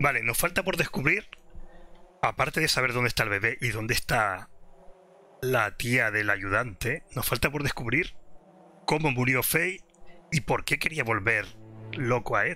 Vale, nos falta por descubrir, aparte de saber dónde está el bebé y dónde está la tía del ayudante, nos falta por descubrir cómo murió Faye y por qué quería volver loco a Ed.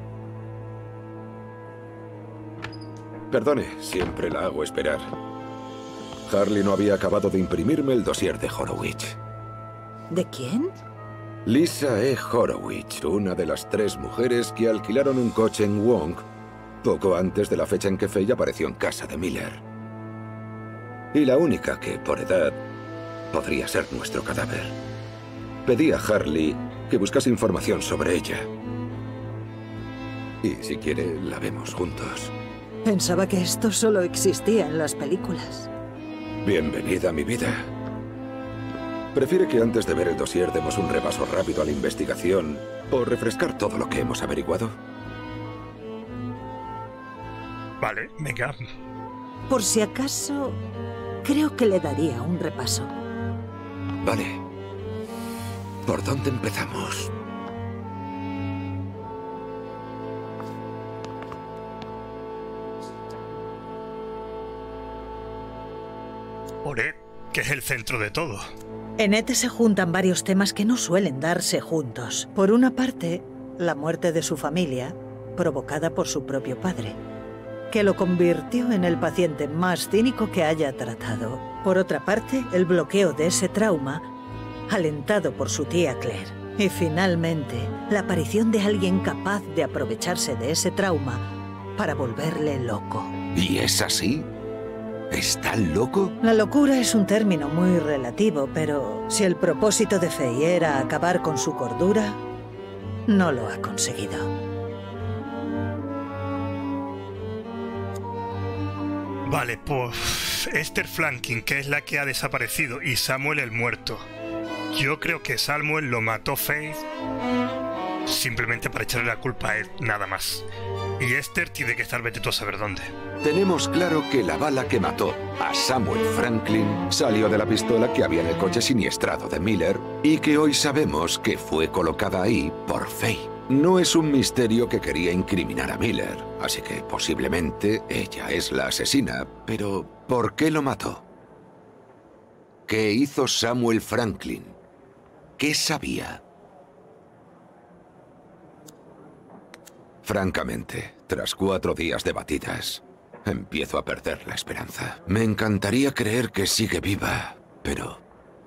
Perdone, siempre la hago esperar. Harley no había acabado de imprimirme el dossier de Horowitz. ¿De quién? Lisa E. Horowitz, una de las 3 mujeres que alquilaron un coche en Wong poco antes de la fecha en que Faye apareció en casa de Miller. Y la única que, por edad, podría ser nuestro cadáver. Pedí a Harley que buscase información sobre ella. Y si quiere, la vemos juntos. Pensaba que esto solo existía en las películas. Bienvenida a mi vida. ¿Prefiere que antes de ver el dossier demos un repaso rápido a la investigación o refrescar todo lo que hemos averiguado? Vale, venga. Por si acaso, creo que le daría un repaso. Vale. ¿Por dónde empezamos? Por Ed, que es el centro de todo. En ET se juntan varios temas que no suelen darse juntos. Por una parte, la muerte de su familia, provocada por su propio padre, que lo convirtió en el paciente más cínico que haya tratado. Por otra parte, el bloqueo de ese trauma, alentado por su tía Claire. Y finalmente, la aparición de alguien capaz de aprovecharse de ese trauma para volverle loco. ¿Y es así? ¿Está loco? La locura es un término muy relativo, pero si el propósito de Faye era acabar con su cordura, no lo ha conseguido. Vale, pues Esther Franklin, que es la que ha desaparecido, y Samuel el muerto. Yo creo que Samuel lo mató Faith simplemente para echarle la culpa a Ed, nada más. Y Esther tiene que estar vete tú a saber dónde. Tenemos claro que la bala que mató a Samuel Franklin salió de la pistola que había en el coche siniestrado de Miller y que hoy sabemos que fue colocada ahí por Faye. No es un misterio que quería incriminar a Miller, así que posiblemente ella es la asesina, pero ¿por qué lo mató? ¿Qué hizo Samuel Franklin? ¿Qué sabía? Francamente, tras 4 días de batidas, empiezo a perder la esperanza. Me encantaría creer que sigue viva, pero...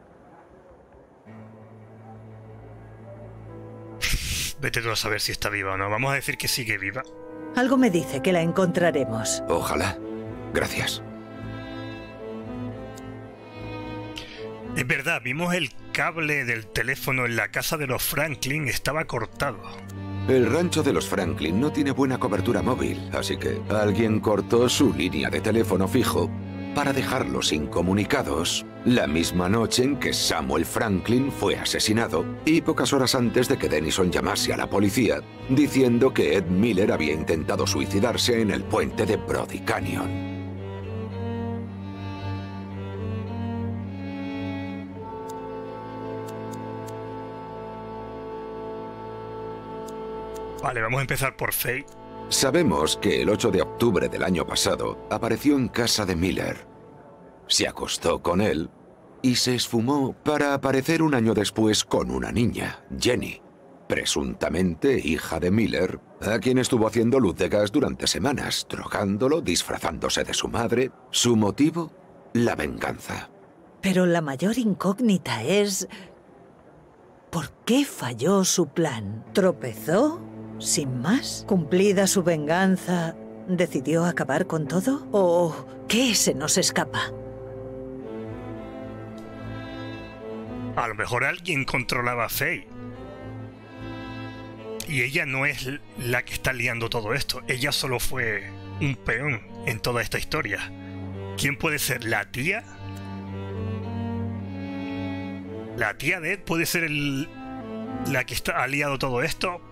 Vete tú a saber si está viva o no. Vamos a decir que sigue viva. Algo me dice que la encontraremos. Ojalá. Gracias. Es verdad, vimos el cable del teléfono en la casa de los Franklin, estaba cortado. El rancho de los Franklin no tiene buena cobertura móvil, así que alguien cortó su línea de teléfono fijo para dejarlos incomunicados la misma noche en que Samuel Franklin fue asesinado y pocas horas antes de que Denison llamase a la policía diciendo que Ed Miller había intentado suicidarse en el puente de Brody Canyon. Vale, vamos a empezar por Faye. Sabemos que el 8 de octubre del año pasado apareció en casa de Miller. Se acostó con él y se esfumó para aparecer un año después con una niña, Jenny, presuntamente hija de Miller, a quien estuvo haciendo luz de gas durante semanas, drogándolo, disfrazándose de su madre. Su motivo, la venganza. Pero la mayor incógnita es... ¿por qué falló su plan? ¿Tropezó? ¿Sin más? ¿Cumplida su venganza, decidió acabar con todo? ¿O qué se nos escapa? A lo mejor alguien controlaba a Faye. Y ella no es la que está liando todo esto. Ella solo fue un peón en toda esta historia. ¿Quién puede ser? ¿La tía? ¿La tía de Ed puede ser la que ha liado todo esto?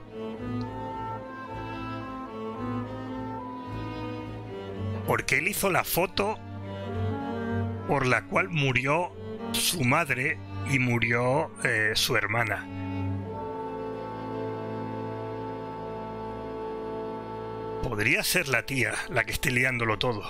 Porque él hizo la foto por la cual murió su madre y murió su hermana. Podría ser la tía la que esté liándolo todo.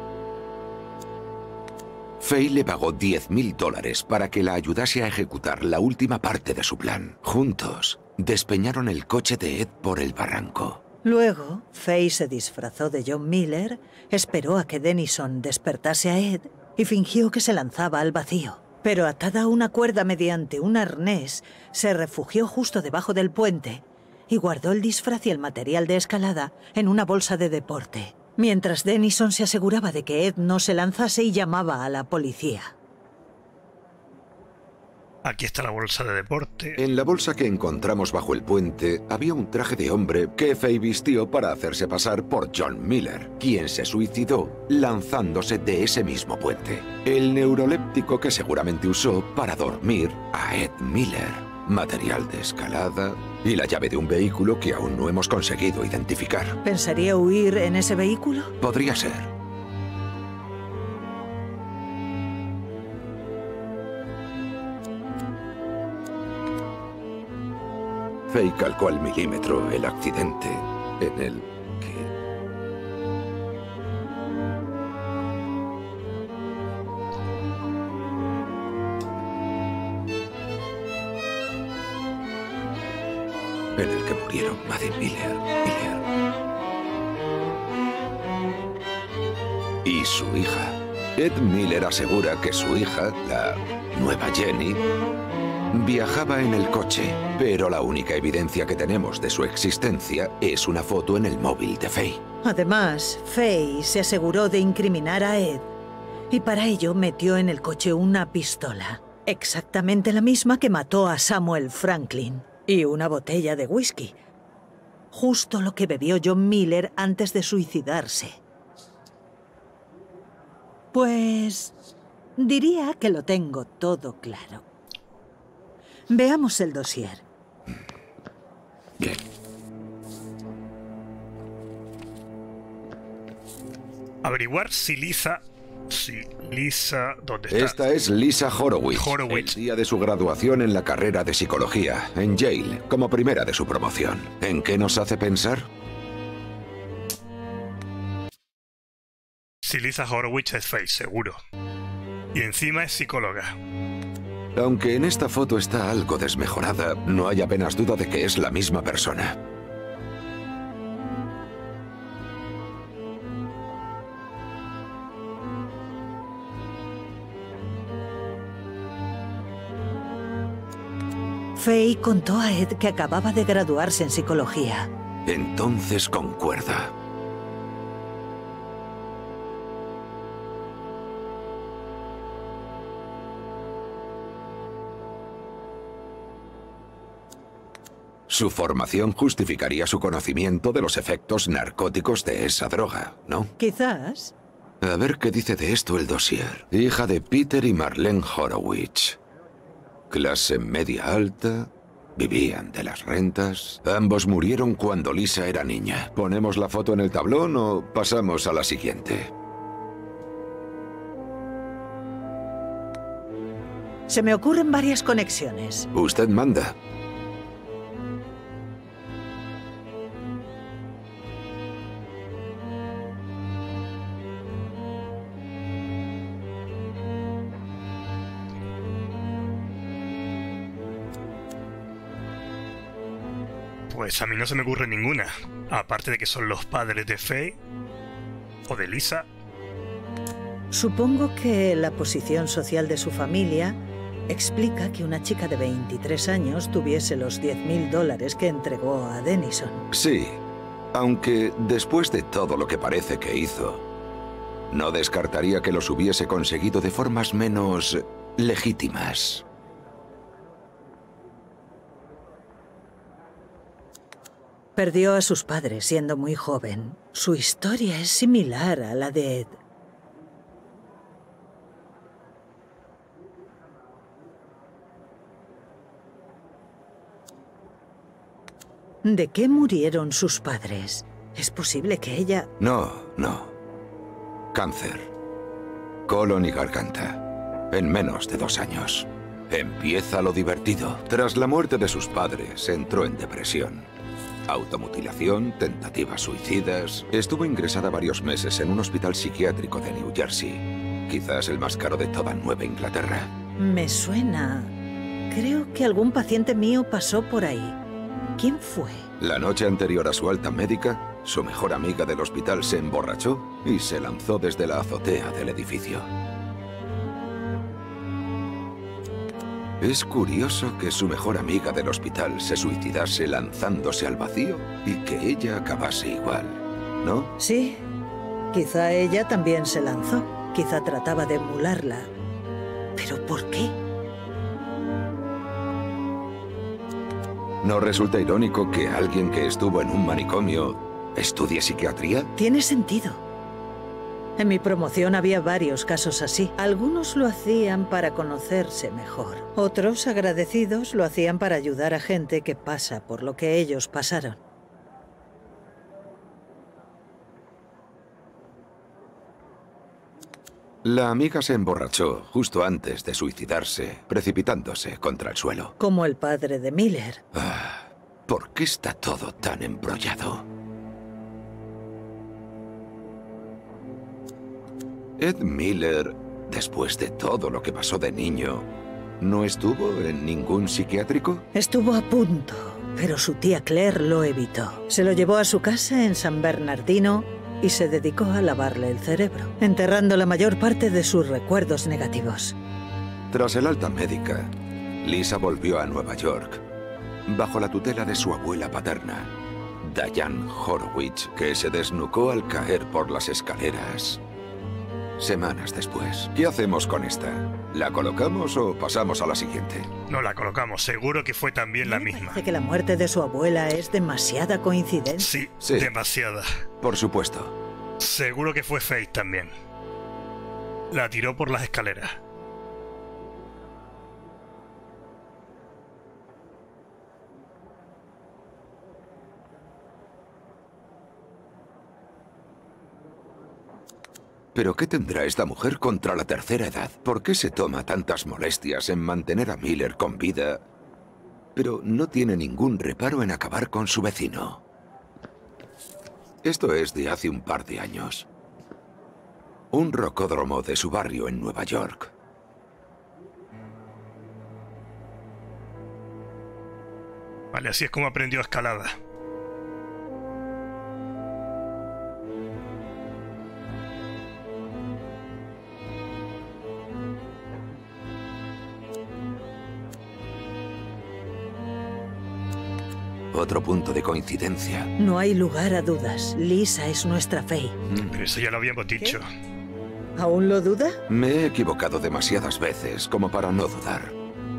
Faye le pagó $10.000 para que la ayudase a ejecutar la última parte de su plan. Juntos, despeñaron el coche de Ed por el barranco. Luego, Faye se disfrazó de John Miller, esperó a que Dennison despertase a Ed y fingió que se lanzaba al vacío. Pero atada a una cuerda mediante un arnés, se refugió justo debajo del puente y guardó el disfraz y el material de escalada en una bolsa de deporte, mientras Dennison se aseguraba de que Ed no se lanzase y llamaba a la policía. Aquí está la bolsa de deporte. En la bolsa que encontramos bajo el puente había un traje de hombre que Faye vistió para hacerse pasar por John Miller, quien se suicidó lanzándose de ese mismo puente. El neuroléptico que seguramente usó para dormir a Ed Miller, material de escalada y la llave de un vehículo que aún no hemos conseguido identificar. ¿Pensaría huir en ese vehículo? Podría ser. Faye calcó al milímetro el accidente en el que... murieron Maddie Miller y su hija. Ed Miller asegura que su hija, la nueva Jenny, viajaba en el coche, pero la única evidencia que tenemos de su existencia es una foto en el móvil de Faye. Además, Faye se aseguró de incriminar a Ed y para ello metió en el coche una pistola, exactamente la misma que mató a Samuel Franklin, y una botella de whisky, justo lo que bebió John Miller antes de suicidarse. Pues diría que lo tengo todo claro. Veamos el dossier. Bien. Averiguar si Lisa... ¿Dónde está? Esta es Lisa Horowitz. Horowitz. El día de su graduación en la carrera de psicología, en Yale, como primera de su promoción. ¿En qué nos hace pensar? Si Lisa Horowitz es Faye, seguro. Y encima es psicóloga. Aunque en esta foto está algo desmejorada, no hay apenas duda de que es la misma persona. Faye contó a Ed que acababa de graduarse en psicología. Entonces concuerda. Su formación justificaría su conocimiento de los efectos narcóticos de esa droga, ¿no? Quizás. A ver qué dice de esto el dossier. Hija de Peter y Marlene Horowitz. Clase media alta, vivían de las rentas. Ambos murieron cuando Lisa era niña. ¿Ponemos la foto en el tablón o pasamos a la siguiente? Se me ocurren varias conexiones. Usted manda. Pues a mí no se me ocurre ninguna. Aparte de que son los padres de Faye o de Lisa. Supongo que la posición social de su familia explica que una chica de 23 años tuviese los $10.000 que entregó a Dennison. Sí, aunque después de todo lo que parece que hizo, no descartaría que los hubiese conseguido de formas menos legítimas. Perdió a sus padres siendo muy joven. Su historia es similar a la de Ed. ¿De qué murieron sus padres? ¿Es posible que ella...? No. Cáncer. Colon y garganta. En menos de 2 años. Empieza lo divertido. Tras la muerte de sus padres, entró en depresión. Automutilación, tentativas suicidas... Estuvo ingresada varios meses en un hospital psiquiátrico de New Jersey. Quizás el más caro de toda Nueva Inglaterra. Me suena. Creo que algún paciente mío pasó por ahí. ¿Quién fue? La noche anterior a su alta médica, su mejor amiga del hospital se emborrachó y se lanzó desde la azotea del edificio. Es curioso que su mejor amiga del hospital se suicidase lanzándose al vacío y que ella acabase igual, ¿no? Sí. Quizá ella también se lanzó. Quizá trataba de emularla. ¿Pero por qué? ¿No resulta irónico que alguien que estuvo en un manicomio estudie psiquiatría? Tiene sentido. En mi promoción había varios casos así. Algunos lo hacían para conocerse mejor. Otros, agradecidos, lo hacían para ayudar a gente que pasa por lo que ellos pasaron. La amiga se emborrachó justo antes de suicidarse, precipitándose contra el suelo. Como el padre de Miller. ¿Por qué está todo tan embrollado? Ed Miller, después de todo lo que pasó de niño, ¿no estuvo en ningún psiquiátrico? Estuvo a punto, pero su tía Claire lo evitó. Se lo llevó a su casa en San Bernardino y se dedicó a lavarle el cerebro, enterrando la mayor parte de sus recuerdos negativos. Tras el alta médica, Lisa volvió a Nueva York, bajo la tutela de su abuela paterna, Diane Horowitz, que se desnucó al caer por las escaleras semanas después. ¿Qué hacemos con esta? ¿La colocamos o pasamos a la siguiente? No la colocamos, seguro que fue también la misma. Parece que la muerte de su abuela es demasiada coincidencia. Sí, demasiada. Por supuesto. Seguro que fue Faith también. La tiró por las escaleras. ¿Pero qué tendrá esta mujer contra la tercera edad? ¿Por qué se toma tantas molestias en mantener a Miller con vida, pero no tiene ningún reparo en acabar con su vecino? Esto es de hace un par de años. Un rocódromo de su barrio en Nueva York. Vale, así es como aprendió escalada. Otro punto de coincidencia. No hay lugar a dudas. Lisa es nuestra Faith. Pero eso ya lo habíamos dicho. ¿Aún lo duda? Me he equivocado demasiadas veces como para no dudar.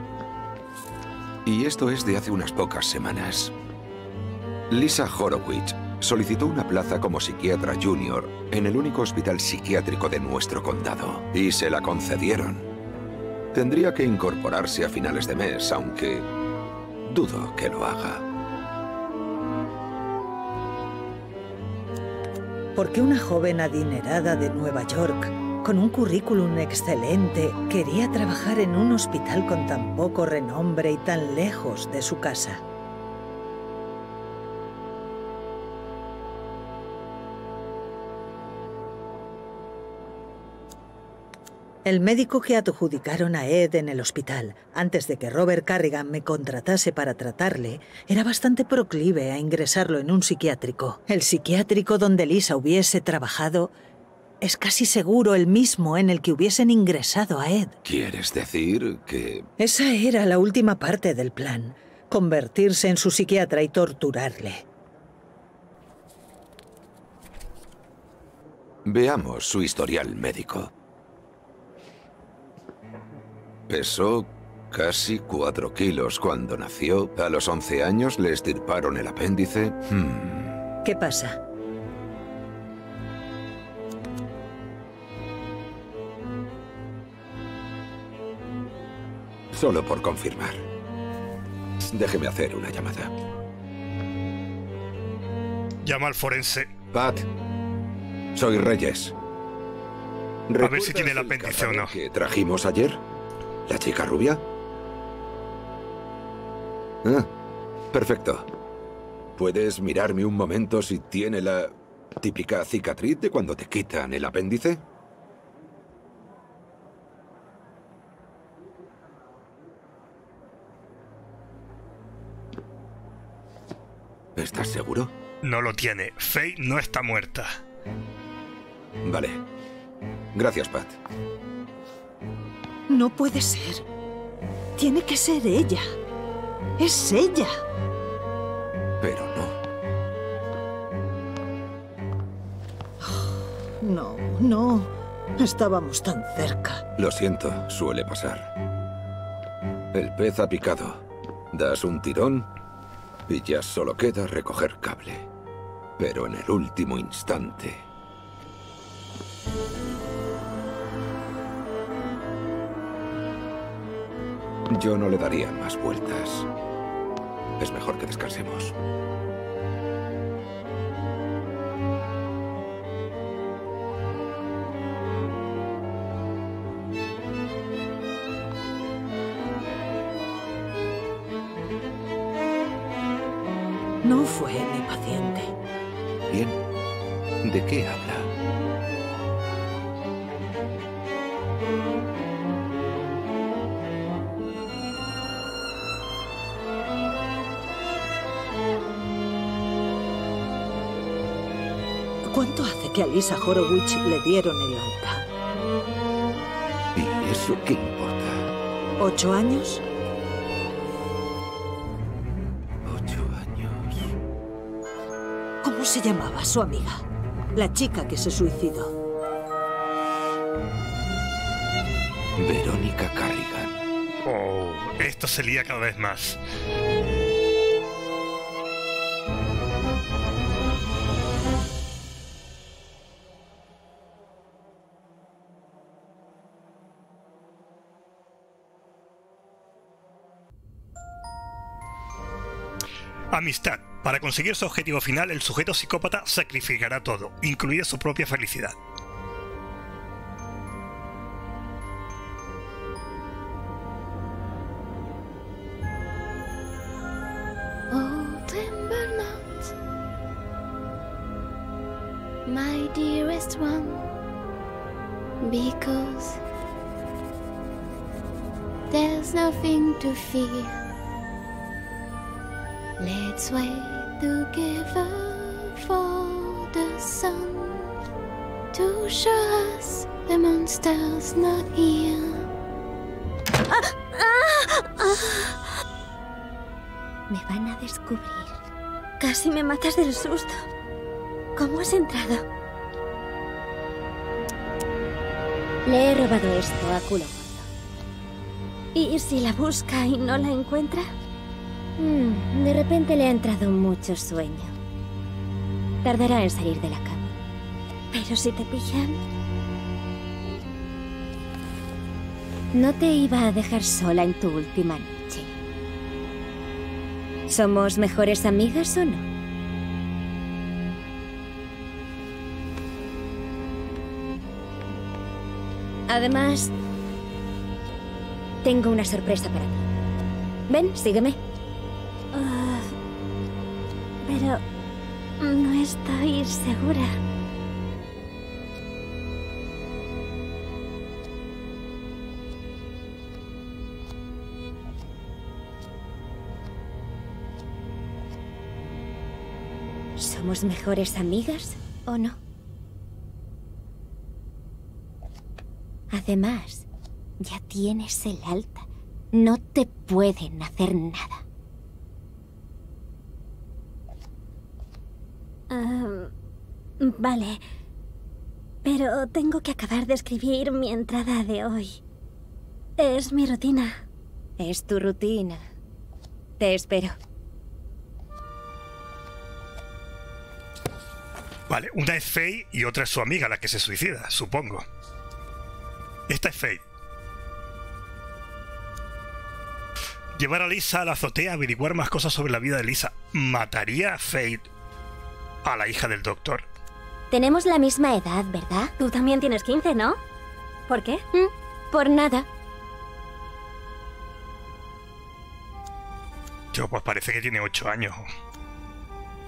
Y esto es de hace unas pocas semanas. Lisa Horowitz solicitó una plaza como psiquiatra junior en el único hospital psiquiátrico de nuestro condado. Y se la concedieron. Tendría que incorporarse a finales de mes, aunque dudo que lo haga. ¿Por qué una joven adinerada de Nueva York, con un currículum excelente, quería trabajar en un hospital con tan poco renombre y tan lejos de su casa? El médico que adjudicaron a Ed en el hospital, antes de que Robert Carrigan me contratase para tratarle, era bastante proclive a ingresarlo en un psiquiátrico. El psiquiátrico donde Lisa hubiese trabajado es casi seguro el mismo en el que hubiesen ingresado a Ed. ¿Quieres decir que...? Esa era la última parte del plan, convertirse en su psiquiatra y torturarle. Veamos su historial médico. Pesó casi 4 kilos cuando nació. A los 11 años le extirparon el apéndice. ¿Qué pasa? Solo por confirmar. Déjeme hacer una llamada. Llama al forense. Pat, soy Reyes. A ver si tiene el apéndice o no. ¿Que trajimos ayer? ¿La chica rubia? Ah, perfecto. ¿Puedes mirarme un momento si tiene la típica cicatriz de cuando te quitan el apéndice? ¿Estás seguro? No lo tiene. Faye no está muerta. Vale. Gracias, Pat. No puede ser. Tiene que ser ella. Es ella. Pero no. No, no. Estábamos tan cerca. Lo siento, suele pasar. El pez ha picado. Das un tirón y ya solo queda recoger cable. Pero en el último instante... Yo no le daría más vueltas. Es mejor que descansemos. No fue mi paciente. Bien. ¿De qué habla? ¿Cuánto hace que a Lisa Horowitz le dieron el alta? ¿Y eso qué importa? 8 años. 8 años. ¿Cómo se llamaba su amiga? La chica que se suicidó. Verónica Carrigan. Oh, esto se lía cada vez más. Amistad. Para conseguir su objetivo final, el sujeto psicópata sacrificará todo, incluida su propia felicidad. Oh, tremble not, my dearest one, because there's nothing to fear. Let's wait together for the sun to show us the monster's not here. Me van a descubrir. Casi me matas del susto. ¿Cómo has entrado? Le he robado esto a culo gordo. ¿Y si la busca y no la encuentra? De repente le ha entrado mucho sueño. Tardará en salir de la cama. Pero si te pillan... No te iba a dejar sola en tu última noche. ¿Somos mejores amigas o no? Además, tengo una sorpresa para ti. Ven, sígueme. Pero no estoy segura. ¿Somos mejores amigas o no? Además, ya tienes el alta. No te pueden hacer nada. Vale. Pero tengo que acabar de escribir mi entrada de hoy. Es mi rutina. Es tu rutina. Te espero. Vale, una es Faye y otra es su amiga, la que se suicida, supongo. Esta es Faye. Llevar a Lisa a la azotea, averiguar más cosas sobre la vida de Lisa. ¿Mataría a Faye a la hija del doctor? Tenemos la misma edad, ¿verdad? Tú también tienes 15, ¿no? ¿Por qué? Por nada. Yo, pues parece que tiene 8 años.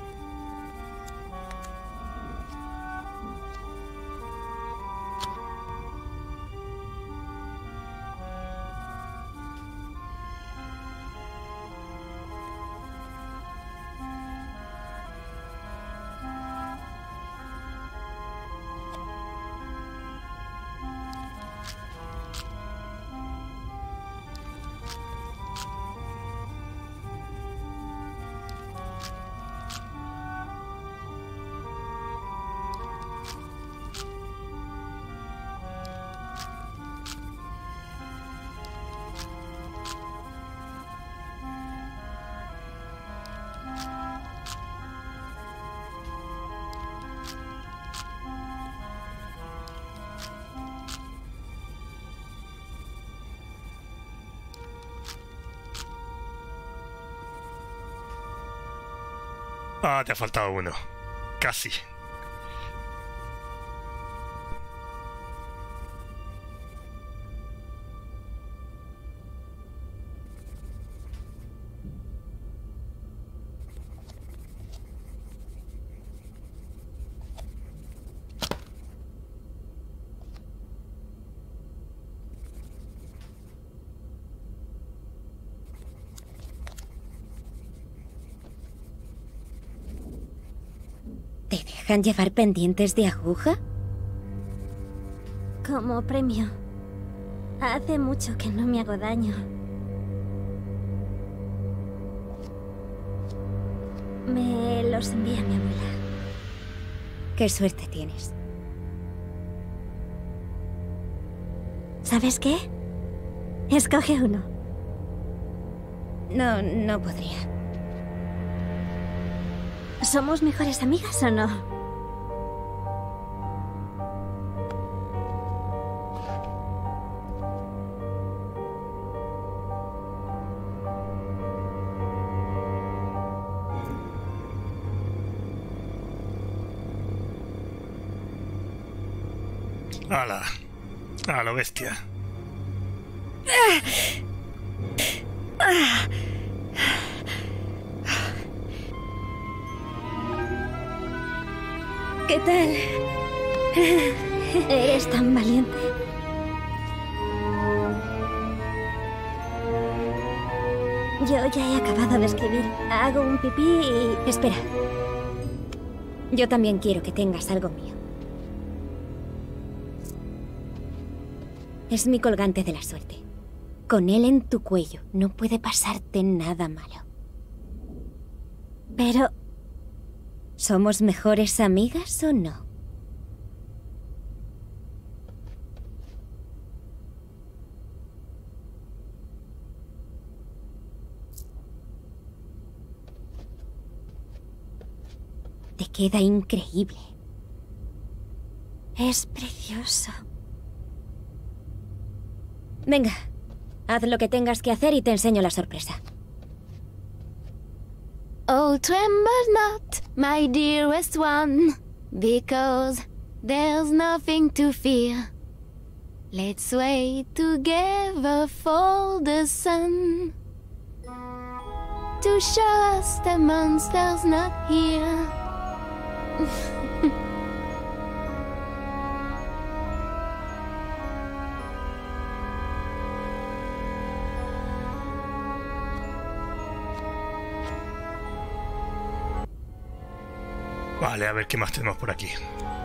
Ah, te ha faltado uno. Casi. ¿Te dejan llevar pendientes de aguja? Como premio. Hace mucho que no me hago daño. Me los envía mi abuela. Qué suerte tienes. ¿Sabes qué? Escoge uno. No podría. ¿Somos mejores amigas o no? ¡Hala! ¡A lo bestia! ¿Qué tal? Eres tan valiente. Yo ya he acabado de escribir. Hago un pipí y... Espera. Yo también quiero que tengas algo mío. Es mi colgante de la suerte. Con él en tu cuello no puede pasarte nada malo. Pero... ¿somos mejores amigas o no? Te queda increíble. Es precioso. Venga, haz lo que tengas que hacer y te enseño la sorpresa. Oh, tremble not, my dearest one, because there's nothing to fear. Let's wait together for the sun to show us the monster's not here. Vale, a ver qué más tenemos por aquí.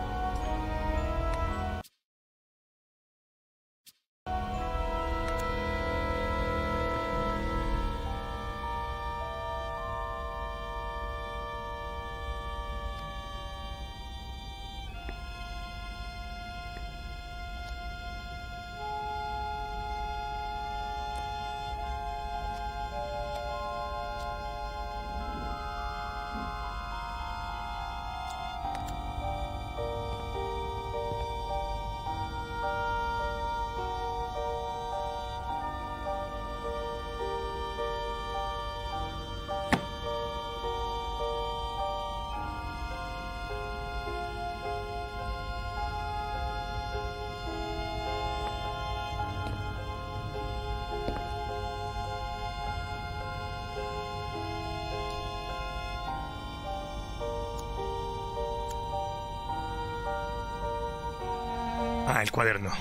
Ah, el cuaderno.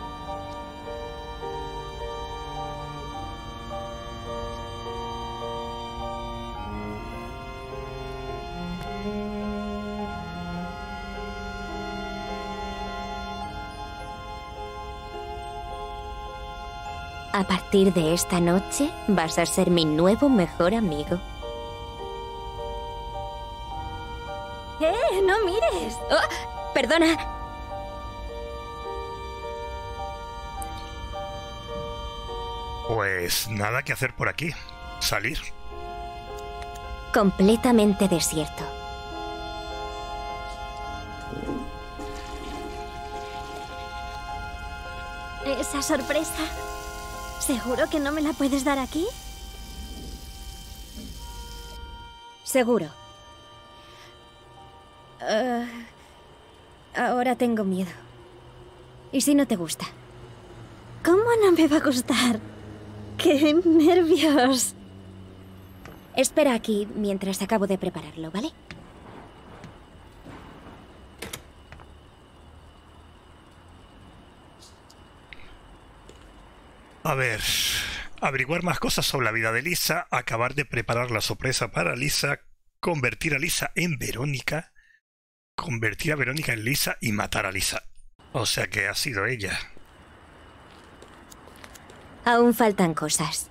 A partir de esta noche vas a ser mi nuevo mejor amigo. ¡No mires! ¡Oh! ¡Perdona! Pues nada que hacer por aquí. Salir. Completamente desierto. Esa sorpresa. ¿Seguro que no me la puedes dar aquí? Seguro. Ahora tengo miedo. ¿Y si no te gusta? ¿Cómo no me va a gustar? ¡Qué nervios! Espera aquí mientras acabo de prepararlo, ¿vale? A ver, averiguar más cosas sobre la vida de Lisa, acabar de preparar la sorpresa para Lisa, convertir a Lisa en Verónica, convertir a Verónica en Lisa y matar a Lisa. O sea que ha sido ella. Aún faltan cosas.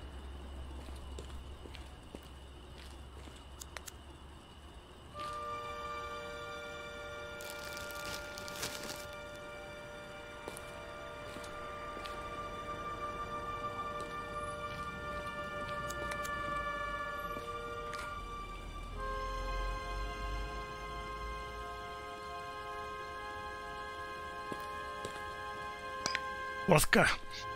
Vodka.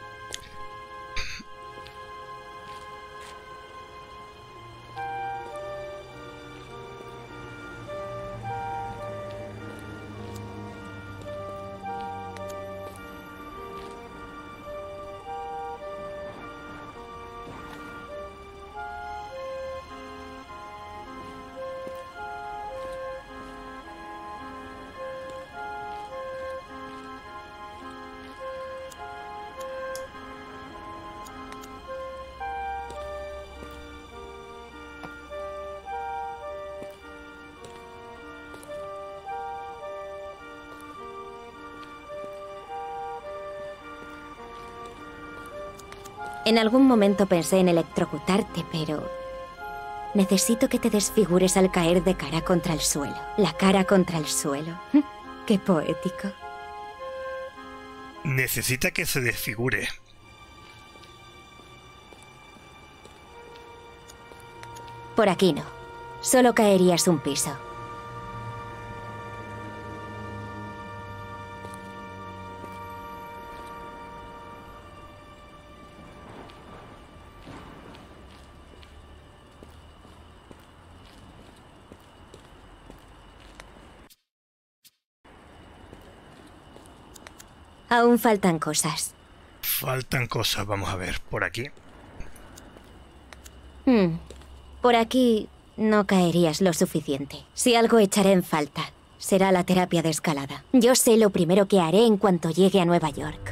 En algún momento pensé en electrocutarte, pero... necesito que te desfigures al caer de cara contra el suelo. La cara contra el suelo. ¡Qué poético! Necesita que se desfigure. Por aquí no. Solo caerías un piso. Aún faltan cosas. Faltan cosas, vamos a ver, por aquí. Por aquí no caerías lo suficiente. Si algo echaré en falta, será la terapia de escalada. Yo sé lo primero que haré en cuanto llegue a Nueva York.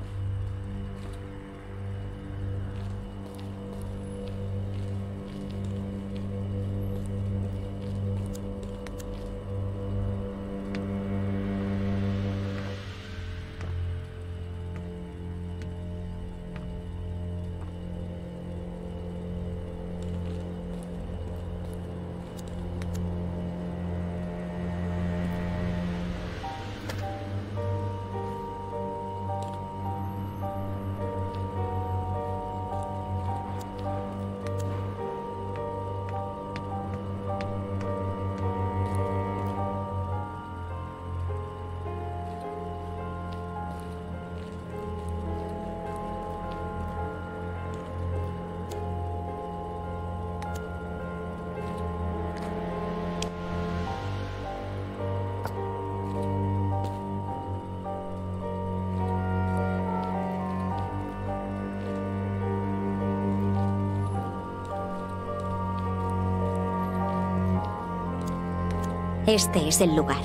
Este es el lugar.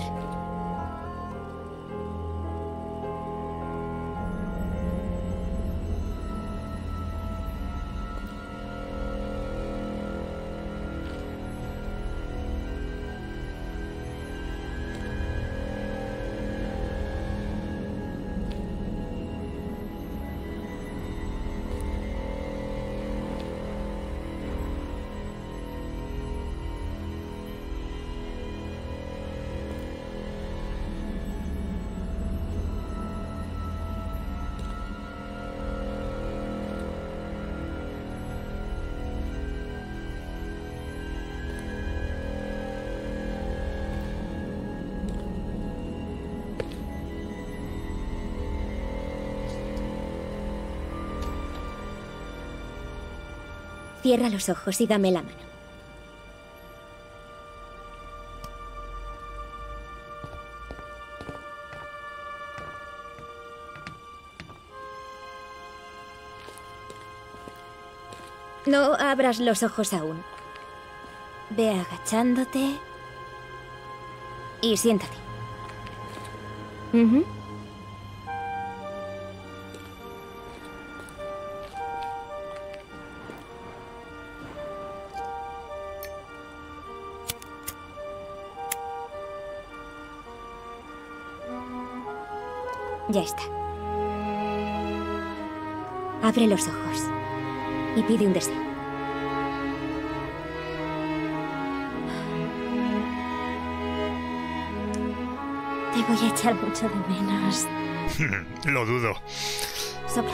Cierra los ojos y dame la mano. No abras los ojos aún. Ve agachándote. Y siéntate. Ujú. Ya está. Abre los ojos y pide un deseo. Te voy a echar mucho de menos. Lo dudo. Sopla.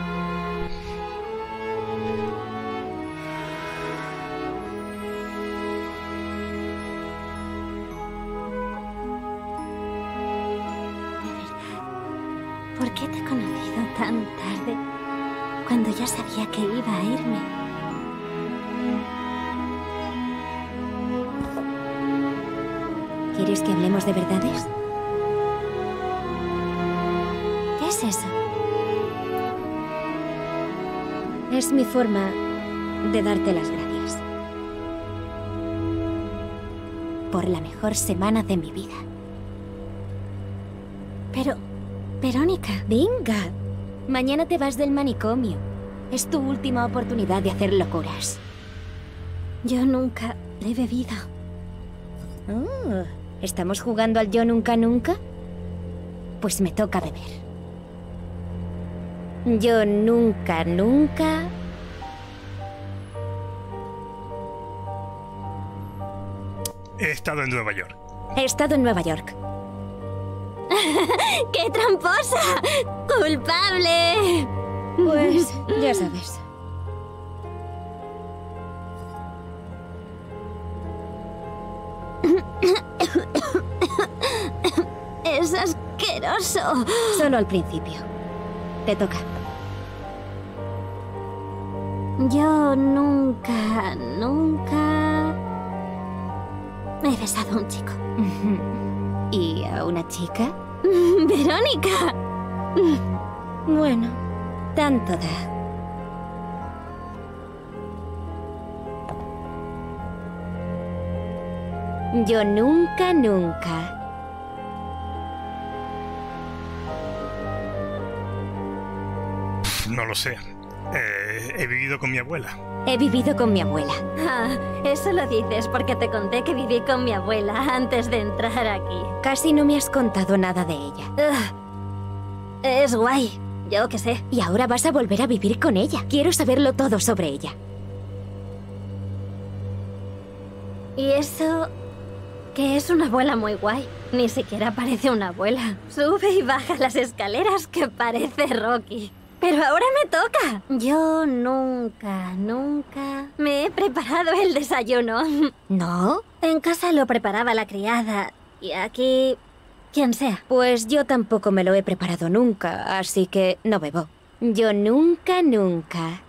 ¿Por qué te he conocido tan tarde? Cuando ya sabía que iba a irme. ¿Quieres que hablemos de verdades? ¿Qué es eso? Es mi forma de darte las gracias. Por la mejor semana de mi vida. Pero... Verónica, venga. Mañana te vas del manicomio. Es tu última oportunidad de hacer locuras. Yo nunca he bebido. Oh, ¿estamos jugando al yo nunca nunca? Pues me toca beber. Yo nunca nunca... He estado en Nueva York. He estado en Nueva York. ¡Qué tramposa! ¡Culpable! Pues ya sabes. Es asqueroso. Solo al principio. Te toca. Yo nunca, nunca... he besado a un chico. ¿Y a una chica? ¡Verónica! Bueno, tanto da. Yo nunca, nunca... No lo sé. He vivido con mi abuela. He vivido con mi abuela. Ah, eso lo dices porque te conté que viví con mi abuela antes de entrar aquí. Casi no me has contado nada de ella. Es guay, yo qué sé. Y ahora vas a volver a vivir con ella. Quiero saberlo todo sobre ella. ¿Y eso? Que es una abuela muy guay. Ni siquiera parece una abuela. Sube y baja las escaleras que parece Rocky. Pero ahora me toca. Yo nunca, nunca me he preparado el desayuno. ¿No? En casa lo preparaba la criada. Y aquí... quien sea. Pues yo tampoco me lo he preparado nunca, así que no bebo. Yo nunca, nunca...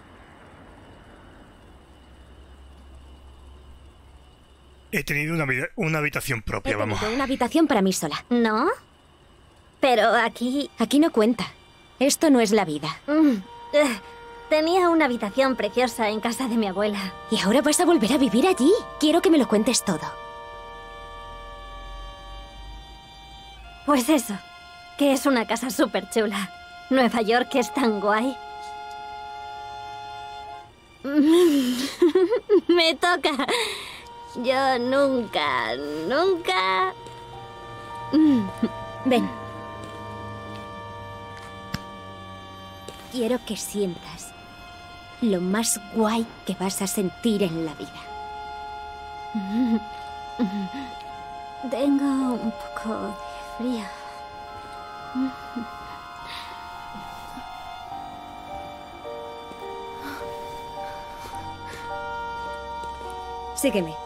He tenido una habitación propia, vamos. He tenido una habitación para mí sola. ¿No? Pero aquí... Aquí no cuenta. Esto no es la vida. Tenía una habitación preciosa en casa de mi abuela. ¿Y ahora vas a volver a vivir allí? Quiero que me lo cuentes todo. Pues eso, que es una casa súper chula. Nueva York es tan guay. Me toca. Yo nunca, nunca... Ven. Quiero que sientas lo más guay que vas a sentir en la vida. Tengo un poco de frío. Sígueme.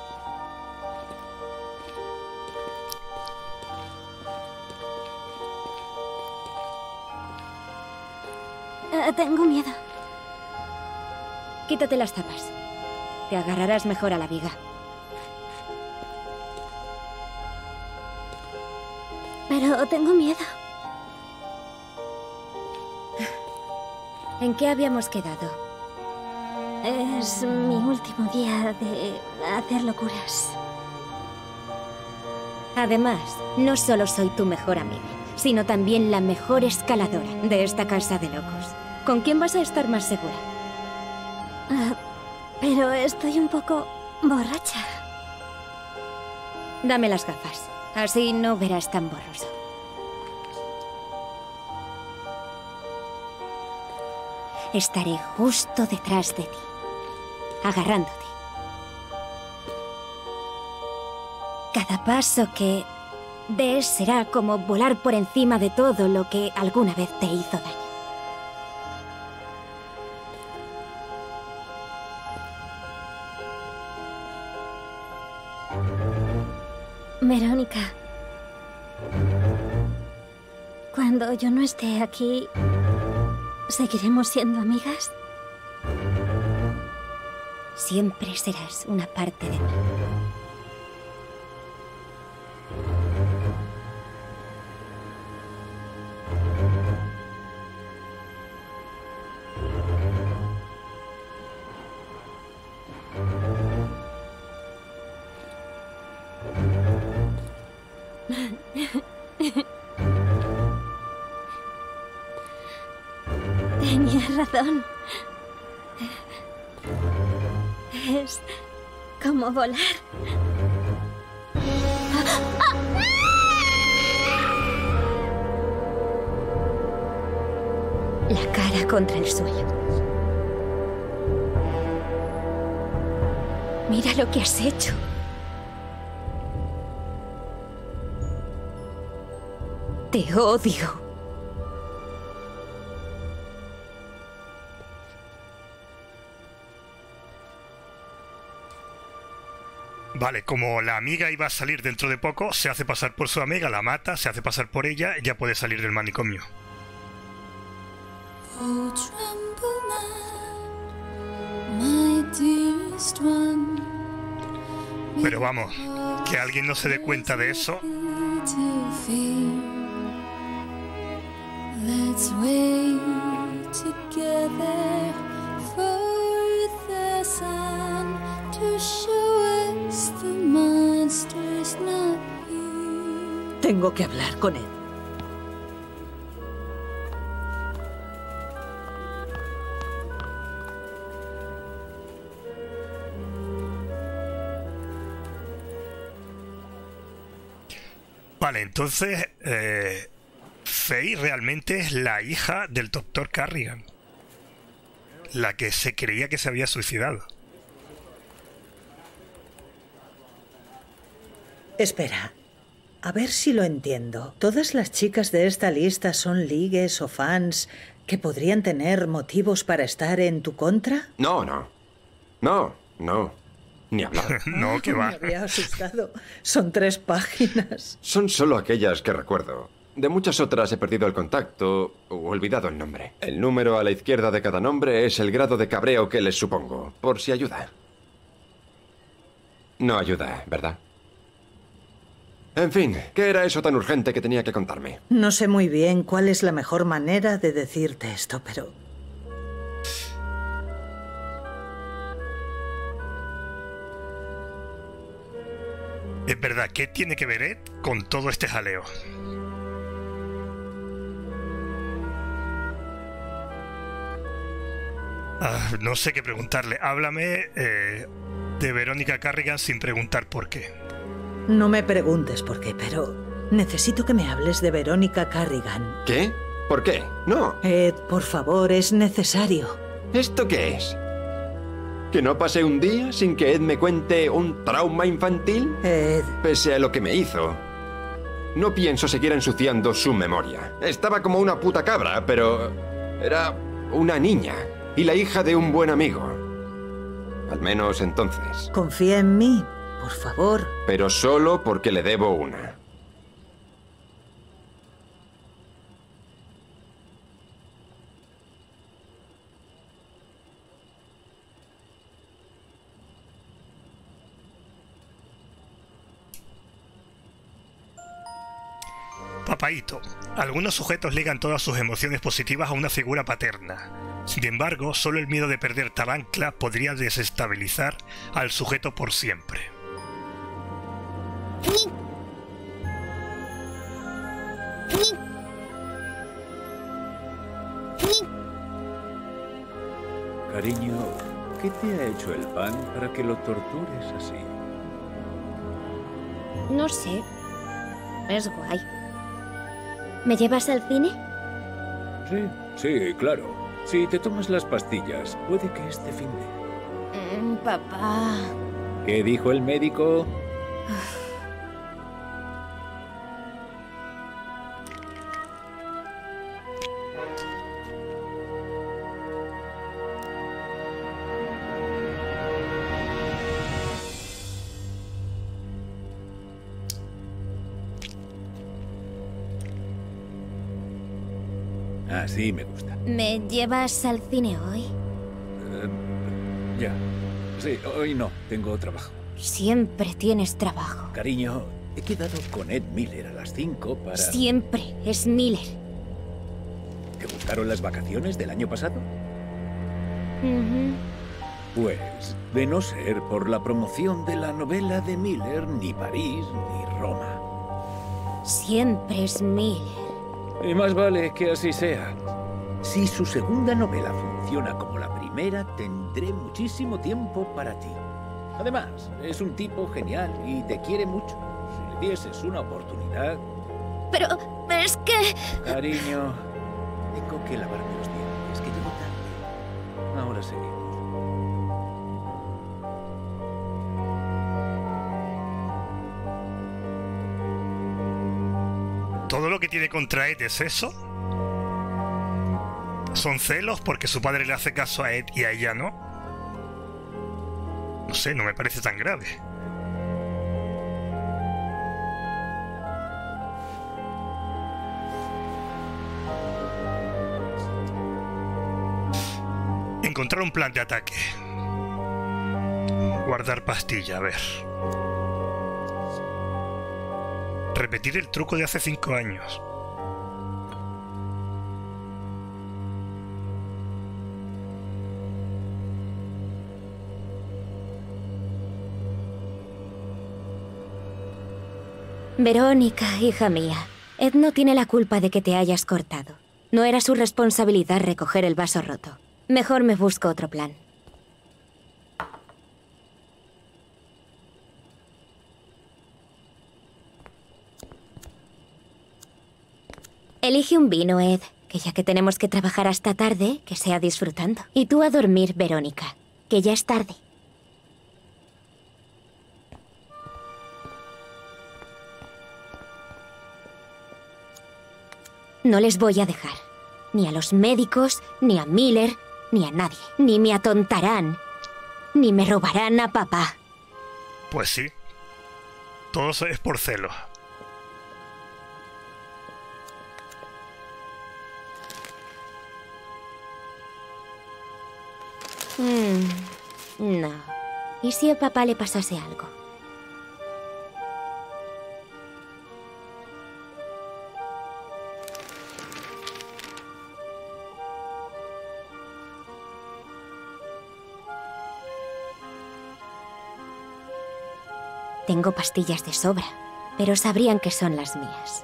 Tengo miedo. Quítate las zapas. Te agarrarás mejor a la viga. Pero tengo miedo. ¿En qué habíamos quedado? Es mi último día de hacer locuras. Además, no solo soy tu mejor amiga, sino también la mejor escaladora de esta casa de locos. ¿Con quién vas a estar más segura? Pero estoy un poco borracha. Dame las gafas, así no verás tan borroso. Estaré justo detrás de ti, agarrándote. Cada paso que des será como volar por encima de todo lo que alguna vez te hizo daño. Verónica, cuando yo no esté aquí, ¿seguiremos siendo amigas? Siempre serás una parte de mí. Tenías razón. Es como volar. La cara contra el suelo. Mira lo que has hecho. Te odio. Vale, como la amiga iba a salir dentro de poco, se hace pasar por su amiga, la mata, se hace pasar por ella y ya puede salir del manicomio. Oh, tremble not, my dearest one. Pero vamos, que alguien no se dé cuenta de eso. To fear. Let's wait together for the sun to show us the monster's not here. Tengo que hablar con Ed. Vale, entonces Faye realmente es la hija del Dr. Carrigan, la que se creía que se había suicidado. Espera, a ver si lo entiendo. ¿Todas las chicas de esta lista son ligues o fans que podrían tener motivos para estar en tu contra? No. Ni hablar. No, que va. Me había asustado. Son 3 páginas. Son solo aquellas que recuerdo. De muchas otras he perdido el contacto o olvidado el nombre. El número a la izquierda de cada nombre es el grado de cabreo que les supongo, por si ayuda. No ayuda, ¿verdad? En fin, ¿qué era eso tan urgente que tenía que contarme? No sé muy bien cuál es la mejor manera de decirte esto, pero... Es verdad, ¿qué tiene que ver Ed con todo este jaleo? No sé qué preguntarle. Háblame de Verónica Carrigan sin preguntar por qué. No me preguntes por qué, pero necesito que me hables de Verónica Carrigan. ¿Qué? ¿Por qué? No. Ed, por favor, es necesario. ¿Esto qué es? ¿Que no pase un día sin que Ed me cuente un trauma infantil? Ed... Pese a lo que me hizo, no pienso seguir ensuciando su memoria. Estaba como una puta cabra, pero era una niña y la hija de un buen amigo. Al menos entonces. Confía en mí, por favor. Pero solo porque le debo una. Papaíto. Algunos sujetos ligan todas sus emociones positivas a una figura paterna. Sin embargo, solo el miedo de perder tal ancla podría desestabilizar al sujeto por siempre. Cariño, ¿qué te ha hecho el pan para que lo tortures así? No sé. Es guay. ¿Me llevas al cine? Sí, claro. Si te tomas las pastillas, puede que este fin de... Papá... ¿Qué dijo el médico? Así me gusta. ¿Me llevas al cine hoy? Ya. Sí, hoy no. Tengo trabajo. Siempre tienes trabajo. Cariño, he quedado con Ed Miller a las 5 para... Siempre es Miller. ¿Te gustaron las vacaciones del año pasado? Pues, de no ser por la promoción de la novela de Miller, ni París ni Roma. Siempre es Miller. Y más vale que así sea. Si su segunda novela funciona como la primera, tendré muchísimo tiempo para ti. Además, es un tipo genial y te quiere mucho. Si le dieses una oportunidad... Pero es que... Cariño, tengo que lavarme los dientes, que llego tarde. Ahora seguimos. ¿Todo lo que tiene contra Ed es eso? ¿Son celos porque su padre le hace caso a Ed y a ella no? No sé, no me parece tan grave. Encontrar un plan de ataque. Guardar pastilla, a ver. Repetir el truco de hace 5 años. Verónica, hija mía, Ed no tiene la culpa de que te hayas cortado. No era su responsabilidad recoger el vaso roto. Mejor me busco otro plan. Elige un vino, Ed, que ya que tenemos que trabajar hasta tarde, que sea disfrutando. Y tú a dormir, Verónica, que ya es tarde. No les voy a dejar. Ni a los médicos, ni a Miller, ni a nadie. Ni me atontarán, ni me robarán a papá. Pues sí. Todo es por celos. No. ¿Y si a papá le pasase algo? Tengo pastillas de sobra, pero sabrían que son las mías.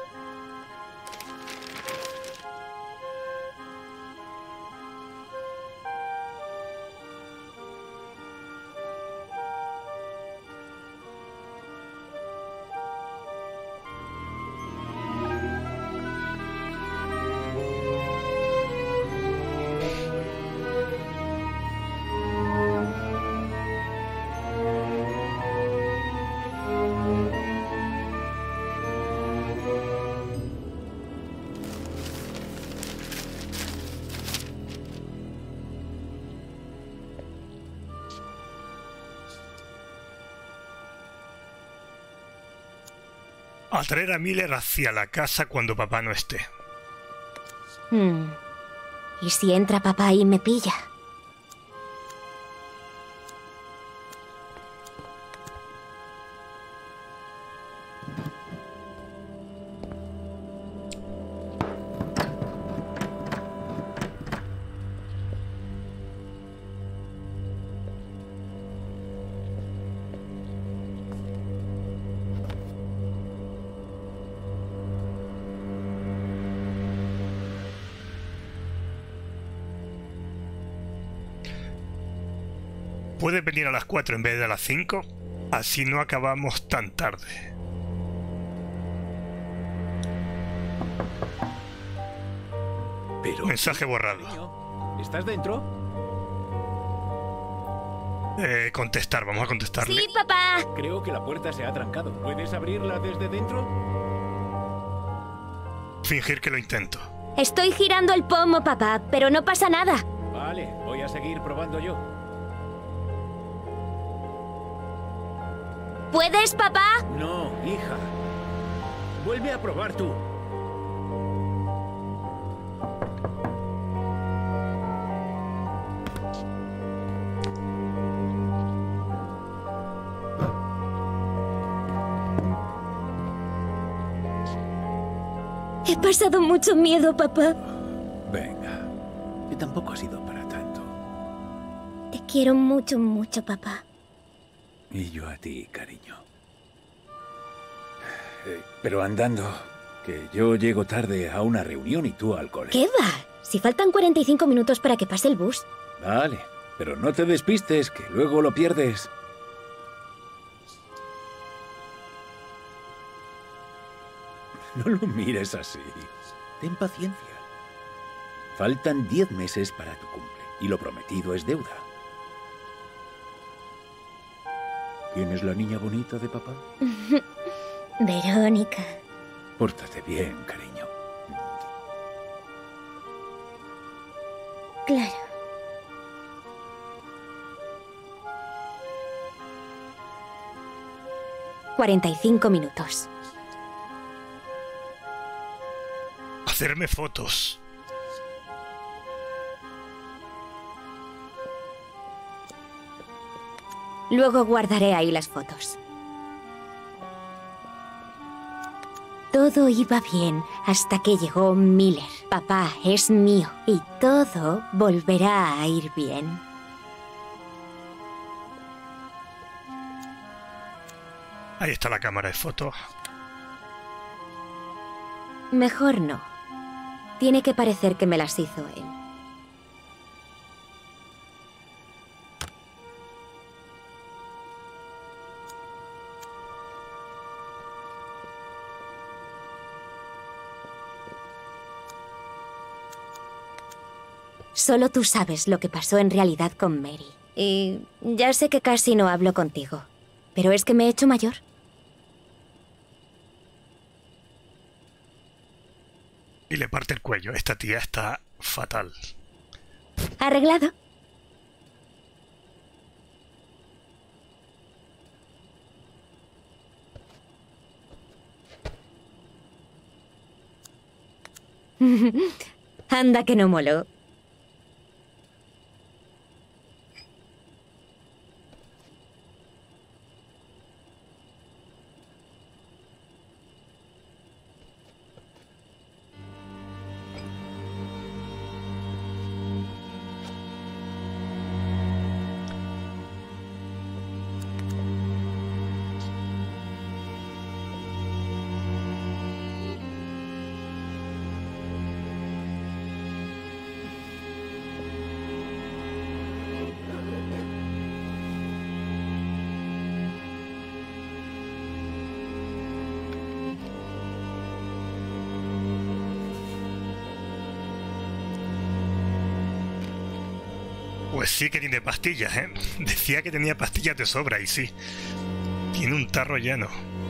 Atraer a Miller hacia la casa cuando papá no esté. ¿Y si entra papá y me pilla? ¿Puedes venir a las 4 en vez de a las 5? Así no acabamos tan tarde. Pero... Mensaje borrado. Cariño, ¿estás dentro? Contestar, vamos a contestarle. Sí, papá. Creo que la puerta se ha trancado. ¿Puedes abrirla desde dentro? Fingir que lo intento. Estoy girando el pomo, papá, pero no pasa nada. Vale, voy a seguir probando yo. ¿Puedes, papá? No, hija. Vuelve a probar tú. He pasado mucho miedo, papá. Venga, que tampoco ha sido para tanto. Te quiero mucho, mucho, papá. Y yo a ti, cariño. Pero andando, que yo llego tarde a una reunión y tú al cole. ¿Qué va? Si faltan 45 minutos para que pase el bus. Vale, pero no te despistes, que luego lo pierdes. No lo mires así. Ten paciencia. Faltan 10 meses para tu cumple, y lo prometido es deuda. ¿Quién es la niña bonita de papá? Verónica. Pórtate bien, cariño. Claro. «45 minutos. Hacerme fotos. Luego guardaré ahí las fotos. Todo iba bien hasta que llegó Miller. Papá es mío y todo volverá a ir bien. Ahí está la cámara de fotos. Mejor no. Tiene que parecer que me las hizo él. Solo tú sabes lo que pasó en realidad con Mary. Y ya sé que casi no hablo contigo, pero es que me he hecho mayor. Y le parte el cuello. Esta tía está fatal. ¿Arreglado? Anda que no moló. Pues sí que tiene pastillas, ¿eh? Decía que tenía pastillas de sobra y sí. Tiene un tarro lleno.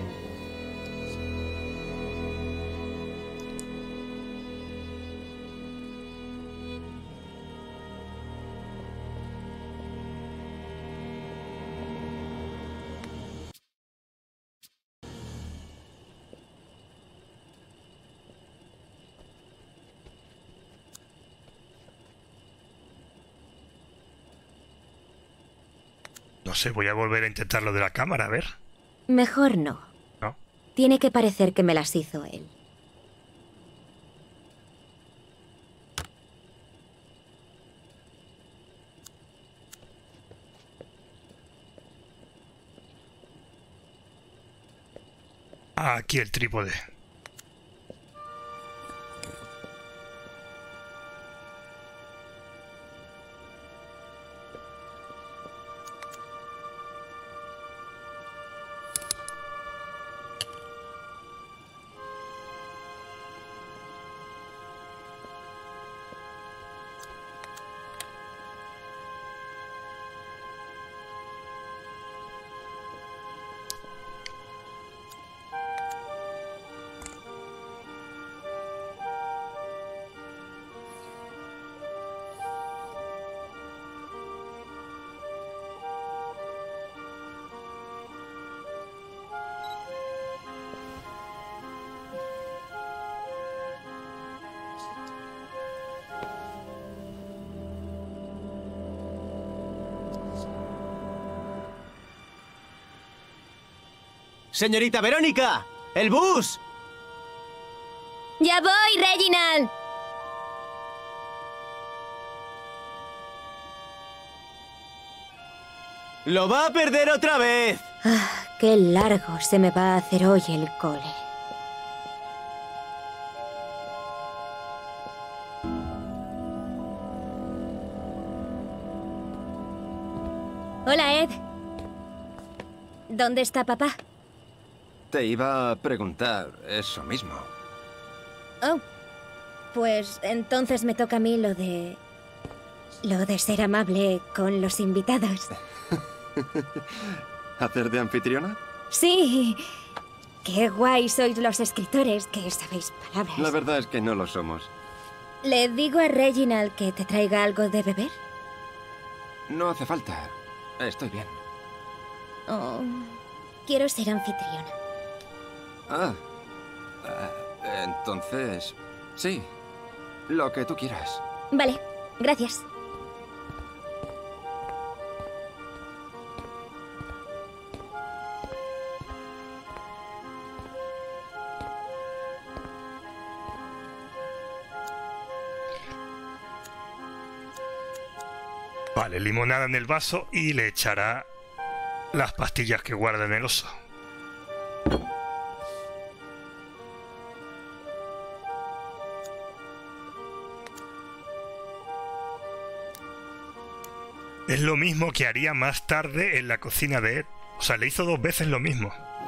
No sé, voy a volver a intentar lo de la cámara, a ver. Mejor no. ¿No? Tiene que parecer que me las hizo él. Ah, aquí el trípode. ¡Señorita Verónica! ¡El bus! ¡Ya voy, Reginald! ¡Lo va a perder otra vez! Ah, qué largo se me va a hacer hoy el cole. Hola, Ed. ¿Dónde está papá? Te iba a preguntar eso mismo. Oh, pues entonces me toca a mí lo de ser amable con los invitados. ¿Hacer de anfitriona? Sí. Qué guay sois los escritores que sabéis palabras. La verdad es que no lo somos. ¿Le digo a Reginald que te traiga algo de beber? No hace falta. Estoy bien. Oh, quiero ser anfitriona. Entonces... sí. Lo que tú quieras. Vale, gracias. Vale, limonada en el vaso y le echará las pastillas que guarda en el oso. Es lo mismo que haría más tarde en la cocina de Ed. O sea, le hizo 2 veces lo mismo.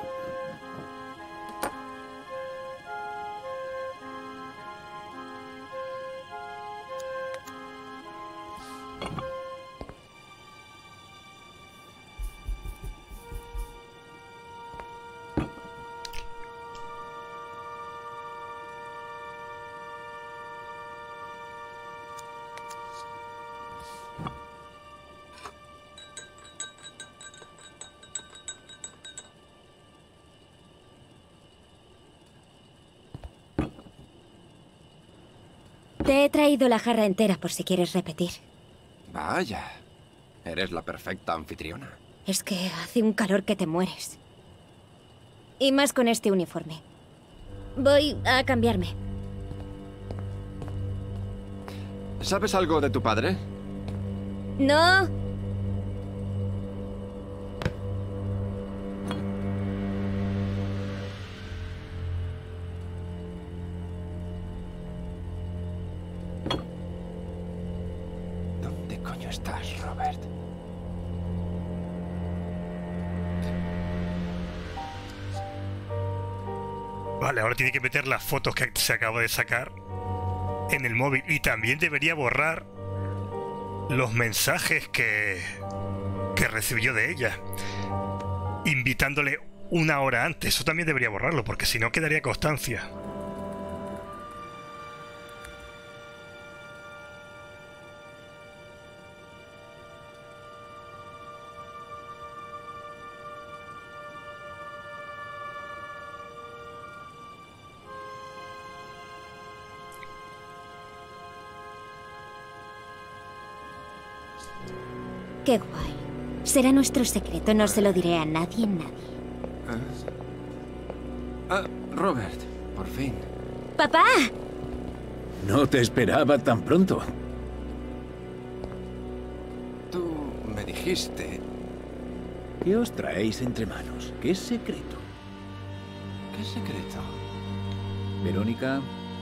Te he traído la jarra entera por si quieres repetir. Vaya. Eres la perfecta anfitriona. Es que hace un calor que te mueres. Y más con este uniforme. Voy a cambiarme. ¿Sabes algo de tu padre? No. ¿Dónde coño estás, Robert? Vale, ahora tiene que meter las fotos que se acaba de sacar en el móvil. Y también debería borrar los mensajes que recibió de ella, invitándole 1 hora antes. Eso también debería borrarlo, porque si no quedaría constancia. Qué guay. Será nuestro secreto, no se lo diré a nadie, Robert, por fin. ¡Papá! No te esperaba tan pronto. Tú me dijiste... ¿Qué os traéis entre manos? ¿Qué secreto? ¿Qué secreto? Verónica...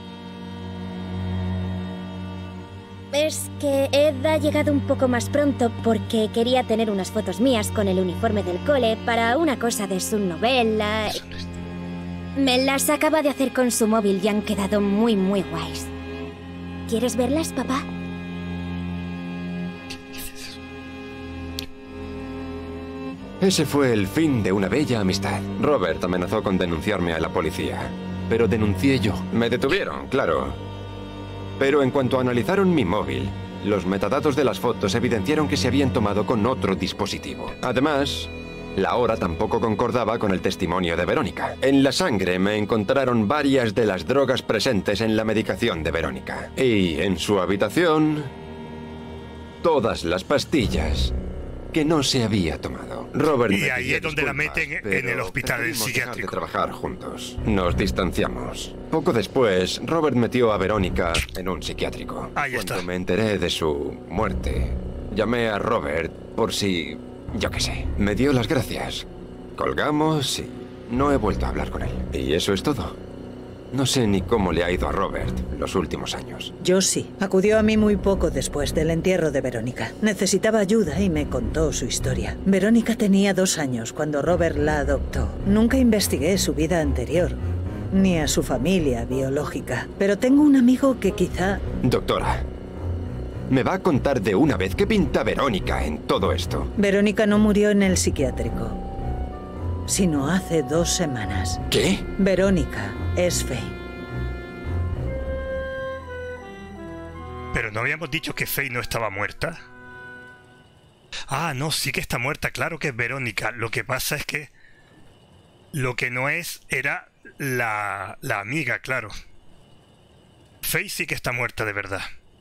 Es que Ed ha llegado un poco más pronto porque quería tener unas fotos mías con el uniforme del cole para una cosa de su novela. Me las acaba de hacer con su móvil y han quedado muy, muy guays. ¿Quieres verlas, papá? Ese fue el fin de una bella amistad. Robert amenazó con denunciarme a la policía. Pero denuncié yo. Me detuvieron, claro. Pero en cuanto analizaron mi móvil, los metadatos de las fotos evidenciaron que se habían tomado con otro dispositivo. Además, la hora tampoco concordaba con el testimonio de Verónica. En la sangre me encontraron varias de las drogas presentes en la medicación de Verónica. Y en su habitación, todas las pastillas que no se había tomado. Robert Y me ahí pidió es donde la disculpas, meten en pero el hospital preferimos dejar psiquiátrico. de trabajar juntos. Nos distanciamos. Poco después, Robert metió a Verónica en un psiquiátrico. Ahí Cuando está. me enteré de su muerte, llamé a Robert por si... yo qué sé. Me dio las gracias. Colgamos y no he vuelto a hablar con él. Y eso es todo. No sé ni cómo le ha ido a Robert los últimos años. Yo sí. Acudió a mí muy poco después del entierro de Verónica. Necesitaba ayuda y me contó su historia. Verónica tenía 2 años cuando Robert la adoptó. Nunca investigué su vida anterior, ni a su familia biológica. Pero tengo un amigo que quizá... Doctora, ¿me va a contar de una vez qué pinta Verónica en todo esto? Verónica no murió en el psiquiátrico, sino hace 2 semanas. ¿Qué? Verónica es Faye. Pero no habíamos dicho que Faye no estaba muerta. Ah, no, sí que está muerta, claro que es Verónica. Lo que pasa es que lo que no es era la amiga, claro. Faye sí que está muerta de verdad.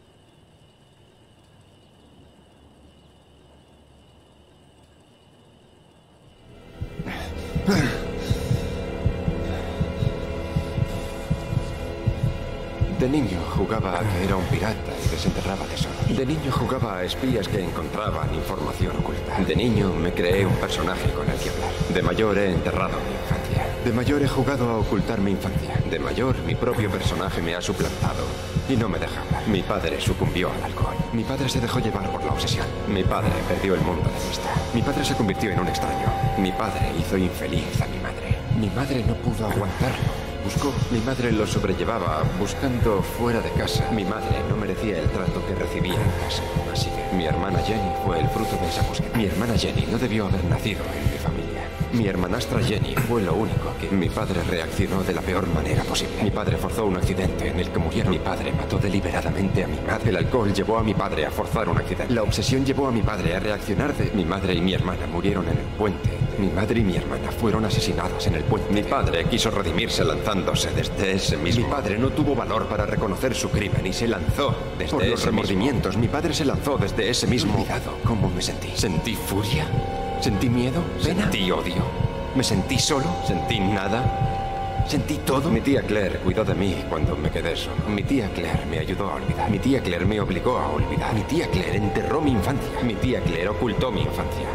De niño jugaba a que era un pirata y desenterraba tesoros. De niño jugaba a espías que encontraban información oculta. De niño me creé un personaje con el que hablar. De mayor he enterrado mi infancia. De mayor he jugado a ocultar mi infancia. De mayor mi propio personaje me ha suplantado y no me deja hablar. Mi padre sucumbió al alcohol. Mi padre se dejó llevar por la obsesión. Mi padre perdió el mundo de vista. Mi padre se convirtió en un extraño. Mi padre hizo infeliz a mi madre. Mi madre no pudo aguantarlo. Buscó. Mi madre lo sobrellevaba buscando fuera de casa. Mi madre no merecía el trato que recibía en casa. Así que mi hermana Jenny fue el fruto de esa búsqueda. Mi hermana Jenny no debió haber nacido en mi familia. Mi hermanastra Jenny fue lo único que... Mi padre reaccionó de la peor manera posible. Mi padre forzó un accidente en el que murieron. Mi padre mató deliberadamente a mi madre. El alcohol llevó a mi padre a forzar un accidente. La obsesión llevó a mi padre a reaccionar de... Mi madre y mi hermana murieron en el puente. Mi madre y mi hermana fueron asesinadas en el puente. Mi padre quiso redimirse lanzándose desde ese mismo... Mi padre no tuvo valor para reconocer su crimen y se lanzó desde por los remordimientos. Mi padre se lanzó desde ese mismo... Olvidado cómo me sentí. Sentí furia. Sentí miedo, pena. Sentí odio. Me sentí solo. Sentí nada. Sentí todo. Mi tía Claire cuidó de mí cuando me quedé solo. Mi tía Claire me ayudó a olvidar. Mi tía Claire me obligó a olvidar. Mi tía Claire enterró mi infancia. Mi tía Claire ocultó mi infancia.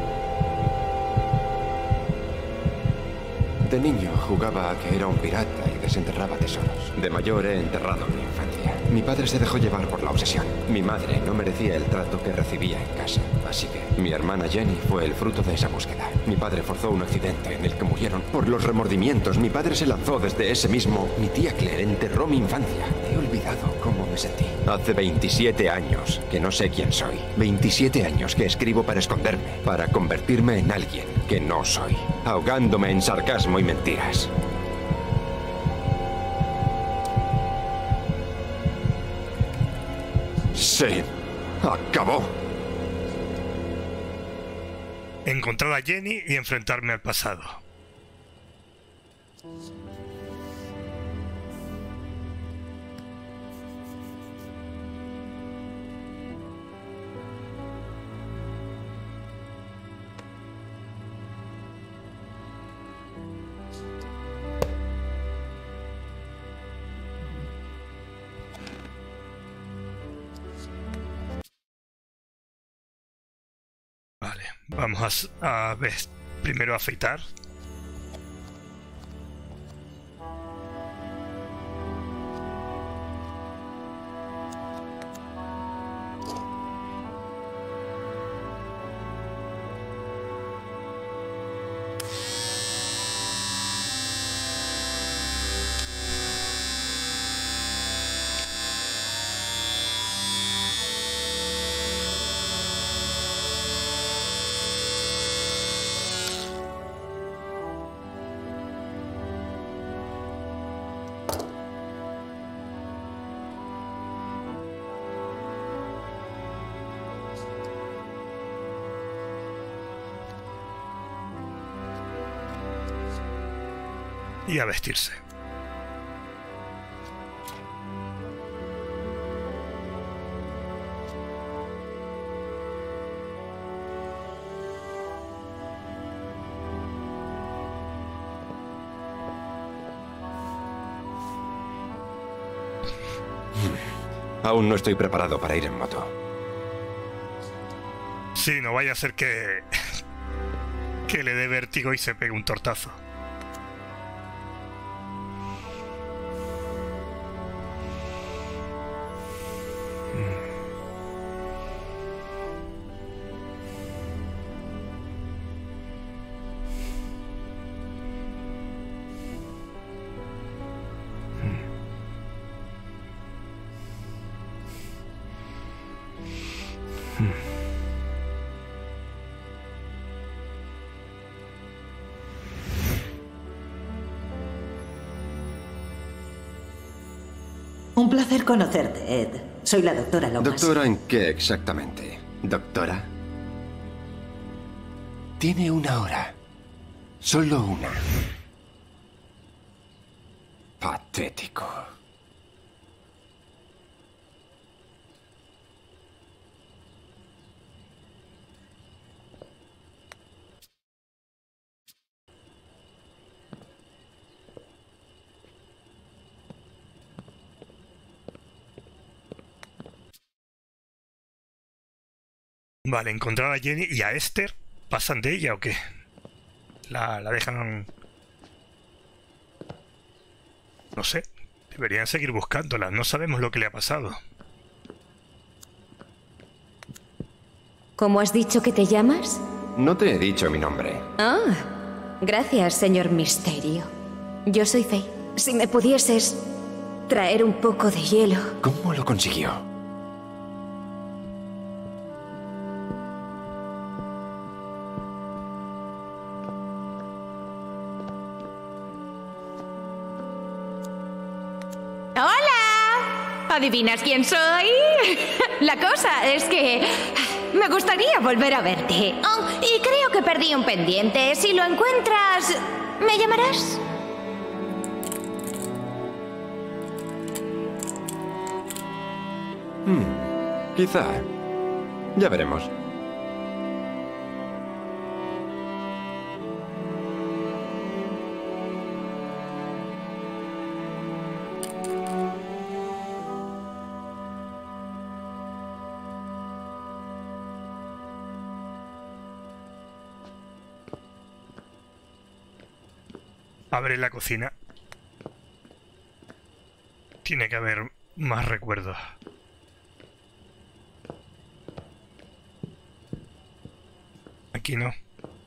De niño jugaba a que era un pirata y desenterraba tesoros. De mayor he enterrado mi infancia. Mi padre se dejó llevar por la obsesión. Mi madre no merecía el trato que recibía en casa. Así que mi hermana Jenny fue el fruto de esa búsqueda. Mi padre forzó un accidente en el que murieron. Por los remordimientos, mi padre se lanzó desde ese mismo... Mi tía Claire enterró mi infancia. He olvidado cómo me sentí. Hace 27 años que no sé quién soy. 27 años que escribo para esconderme. Para convertirme en alguien que no soy. Ahogándome en sarcasmo y mentiras. Se acabó. Encontrar a Jenny y enfrentarme al pasado. Vale, vamos a ver, primero a afeitar. Y a vestirse. Aún no estoy preparado para ir en moto. Sí, no vaya a ser que le dé vértigo y se pegue un tortazo. Un placer conocerte, Ed. Soy la doctora Lomas. ¿Doctora en qué exactamente? ¿Doctora? Tiene una hora. Solo una. Patético. Vale, encontrar a Jenny y a Esther. ¿Pasan de ella o qué? La dejan... No sé. Deberían seguir buscándola. No sabemos lo que le ha pasado. ¿Cómo has dicho que te llamas? No te he dicho mi nombre. Ah, gracias, señor Misterio. Yo soy Faye. Si me pudieses traer un poco de hielo. ¿Cómo lo consiguió? ¡Hola! ¿Adivinas quién soy? La cosa es que me gustaría volver a verte. Oh, y creo que perdí un pendiente. Si lo encuentras, ¿me llamarás? Quizá. Ya veremos. Abre la cocina. Tiene que haber más recuerdos. Aquí no.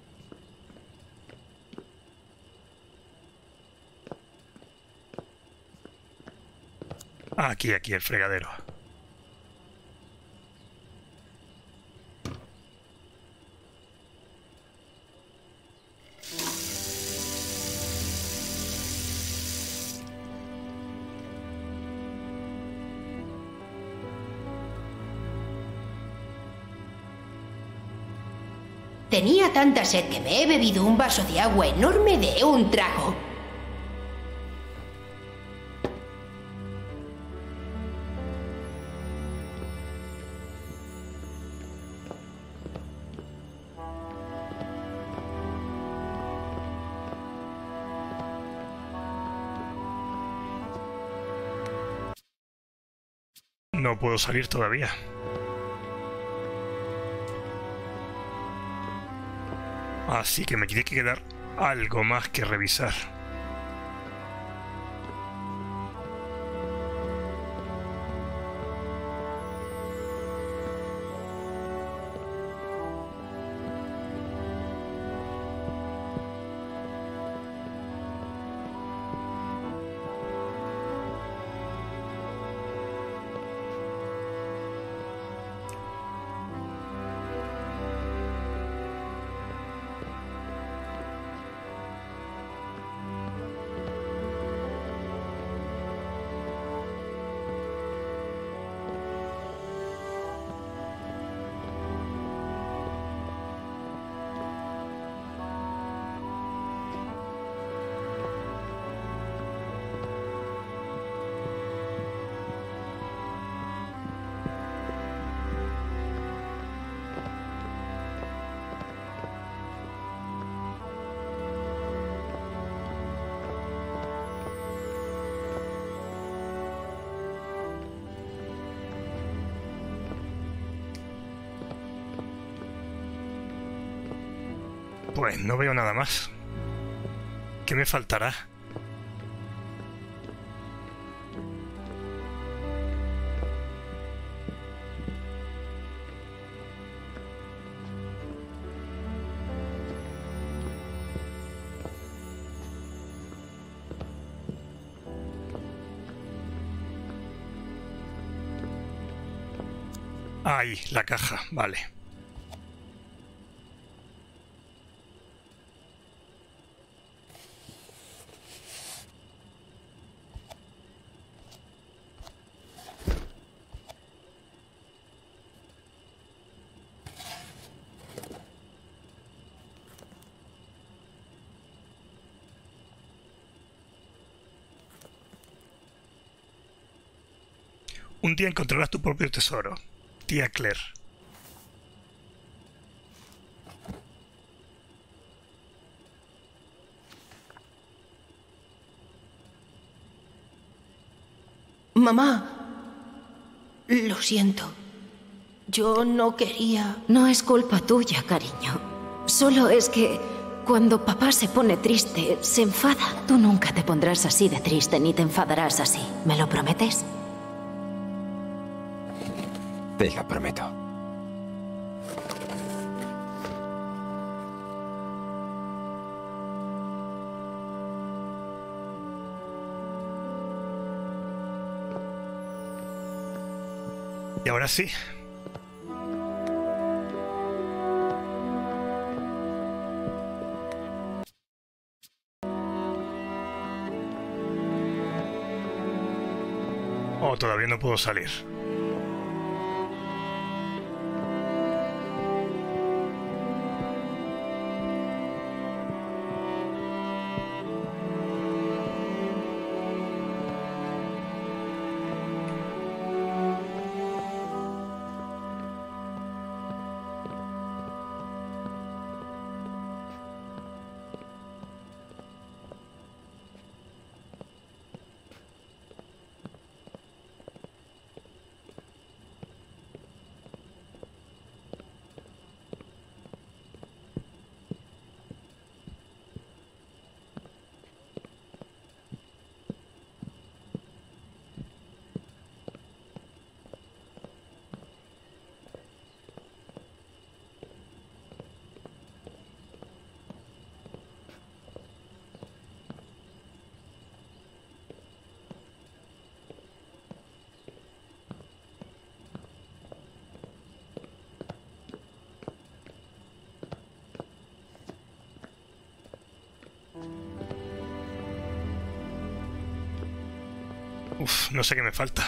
Aquí el fregadero. Tenía tanta sed que me he bebido un vaso de agua enorme de un trago. No puedo salir todavía. Así que me tiene que quedar algo más que revisar. Pues no veo nada más. ¿Qué me faltará? Ahí, la caja, vale. Un día encontrarás tu propio tesoro. Tía Claire. Mamá, lo siento. Yo no quería... No es culpa tuya, cariño. Solo es que cuando papá se pone triste, se enfada. Tú nunca te pondrás así de triste ni te enfadarás así. ¿Me lo prometes? Te lo prometo. Y ahora sí. Oh, todavía no puedo salir. Uf, no sé qué me falta.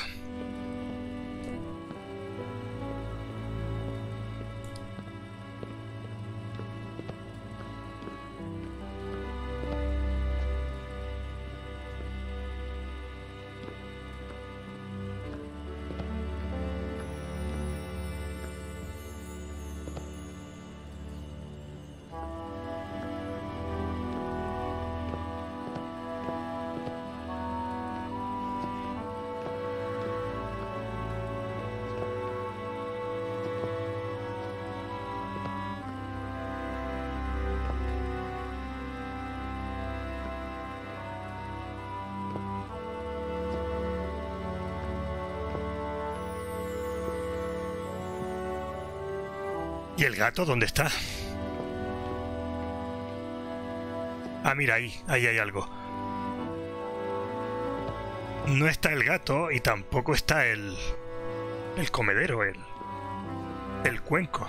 ¿Y el gato dónde está? Ah, mira, ahí hay algo. No está el gato y tampoco está el comedero, el cuenco.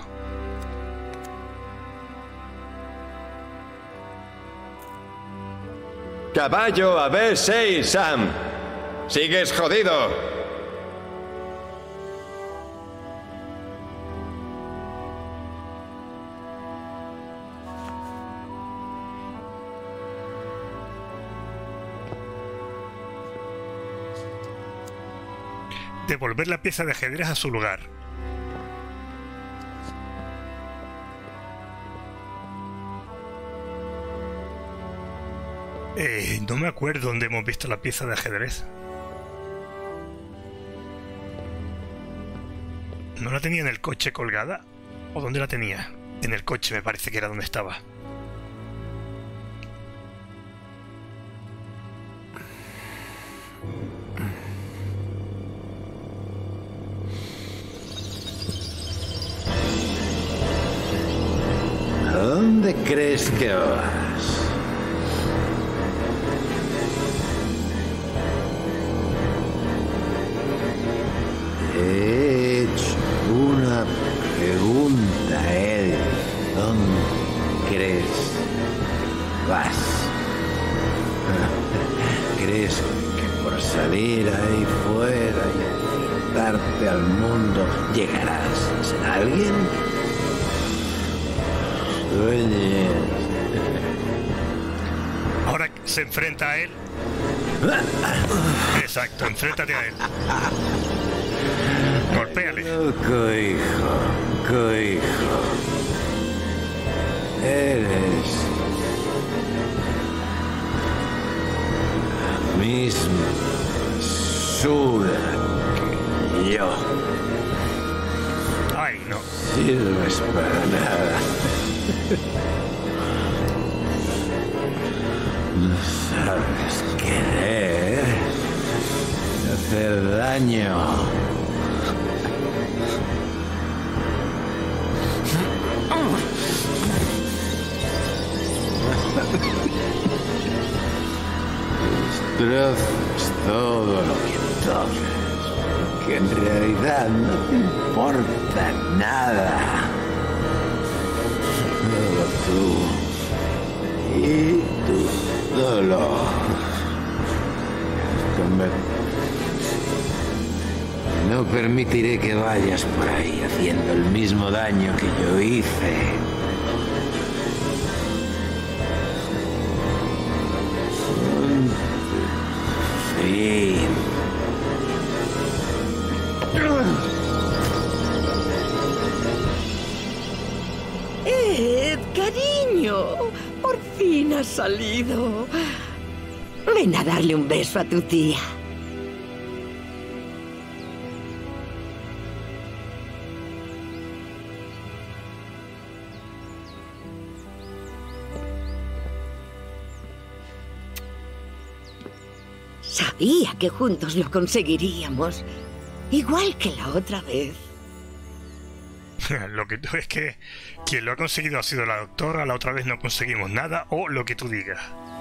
Caballo a B6, Sam. Sigues jodido. Devolver la pieza de ajedrez a su lugar. No me acuerdo dónde hemos visto la pieza de ajedrez. ¿No la tenía en el coche colgada? ¿O dónde la tenía? En el coche me parece que era donde estaba. dónde crees que vas? He hecho una pregunta a él. ¿Dónde crees que vas? ¿Crees que por salir ahí fuera y enfrentarte al mundo llegarás a ser alguien? Sueñes. Ahora se enfrenta a él. Exacto, enfréntate a él. Golpéale. Cohijo. Eres la misma basura que yo. Ay, no. Sirves para nada. No sabes querer, hacer daño. Destrozas todo lo que toques, porque en realidad no te importa nada. Solo tú y tu dolor. No permitiré que vayas por ahí haciendo el mismo daño que yo hice. Fin. Cariño, por fin has salido. Ven a darle un beso a tu tía. Sabía que juntos lo conseguiríamos, igual que la otra vez. Lo que es que quien lo ha conseguido ha sido la doctora, la otra vez no conseguimos nada, o lo que tú digas.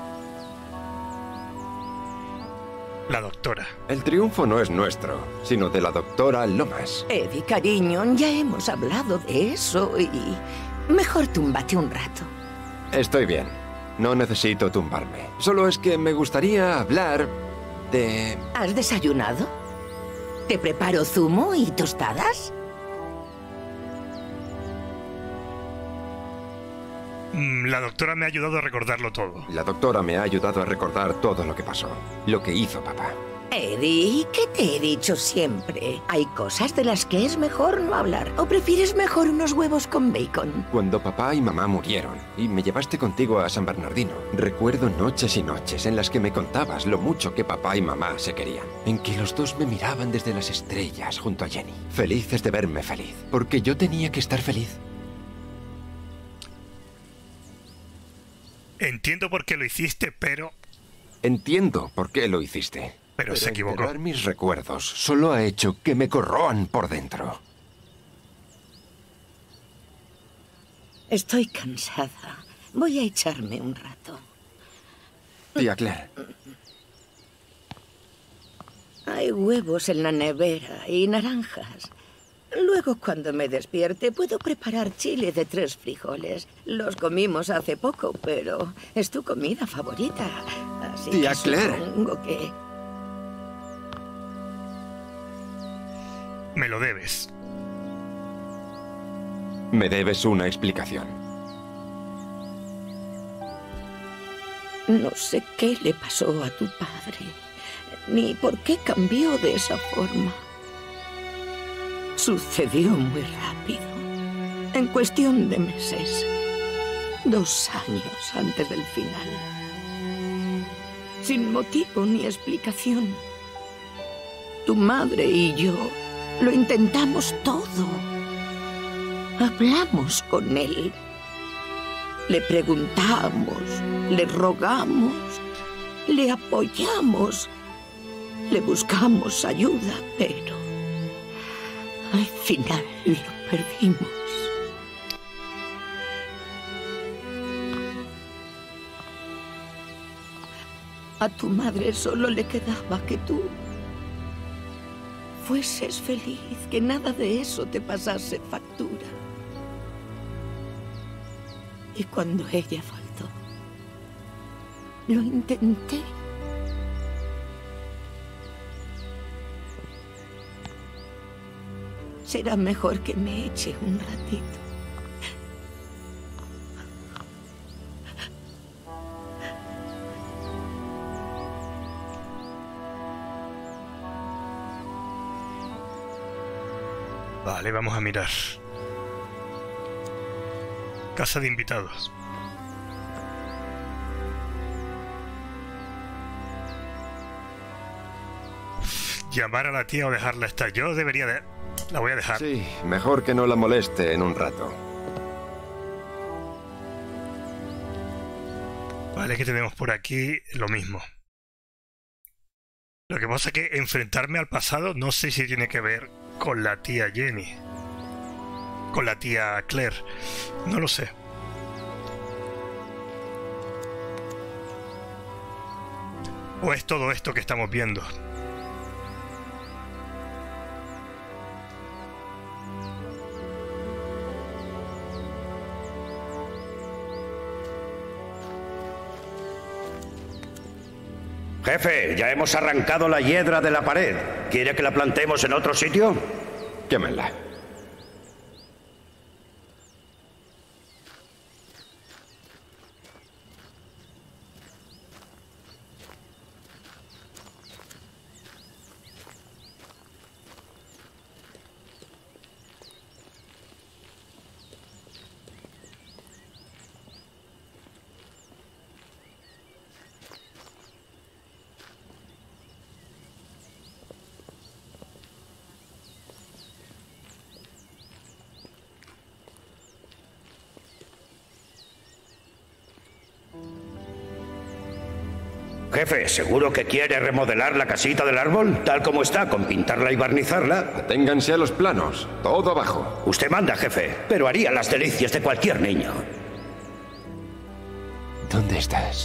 La doctora. El triunfo no es nuestro, sino de la doctora Lomas. Eddie, cariño, ya hemos hablado de eso y... mejor túmbate un rato. Estoy bien. No necesito tumbarme. Solo es que me gustaría hablar de... ¿Has desayunado? ¿Te preparo zumo y tostadas? La doctora me ha ayudado a recordarlo todo. La doctora me ha ayudado a recordar todo lo que pasó. Lo que hizo papá. Eddie, ¿qué te he dicho siempre? Hay cosas de las que es mejor no hablar. ¿O prefieres mejor unos huevos con bacon? Cuando papá y mamá murieron y me llevaste contigo a San Bernardino, recuerdo noches y noches en las que me contabas lo mucho que papá y mamá se querían. En que los dos me miraban desde las estrellas junto a Jenny. Felices de verme feliz. Porque yo tenía que estar feliz. Entiendo por qué lo hiciste, pero... Entiendo por qué lo hiciste. Pero se equivocó. Enterrar mis recuerdos solo ha hecho que me corroan por dentro. Estoy cansada. Voy a echarme un rato. Tía Claire. Hay huevos en la nevera y naranjas. Luego, cuando me despierte, puedo preparar chile de 3 frijoles. Los comimos hace poco, pero es tu comida favorita. Así Tía que Claire. supongo que... Me lo debes. Me debes una explicación. No sé qué le pasó a tu padre, ni por qué cambió de esa forma. Sucedió muy rápido, en cuestión de meses, 2 años antes del final. Sin motivo ni explicación. Tu madre y yo lo intentamos todo. Hablamos con él. Le preguntamos, le rogamos, le apoyamos, le buscamos ayuda, pero al final lo perdimos. A tu madre solo le quedaba que tú fueses feliz, que nada de eso te pasase factura. Y cuando ella faltó, lo intenté. Será mejor que me eche un ratito. Vale, vamos a mirar. Casa de invitados. Llamar a la tía o dejarla estar. Yo debería de... La voy a dejar. Sí, mejor que no la moleste en un rato. Vale, que tenemos por aquí lo mismo. Lo que pasa es que enfrentarme al pasado no sé si tiene que ver con la tía Jenny. Con la tía Claire. No lo sé. O es todo esto que estamos viendo. Jefe, ya hemos arrancado la hiedra de la pared. ¿Quiere que la plantemos en otro sitio? Quémela. Jefe, ¿seguro que quiere remodelar la casita del árbol? Tal como está, con pintarla y barnizarla. Aténganse a los planos. Todo abajo. Usted manda, jefe, pero haría las delicias de cualquier niño. ¿Dónde estás?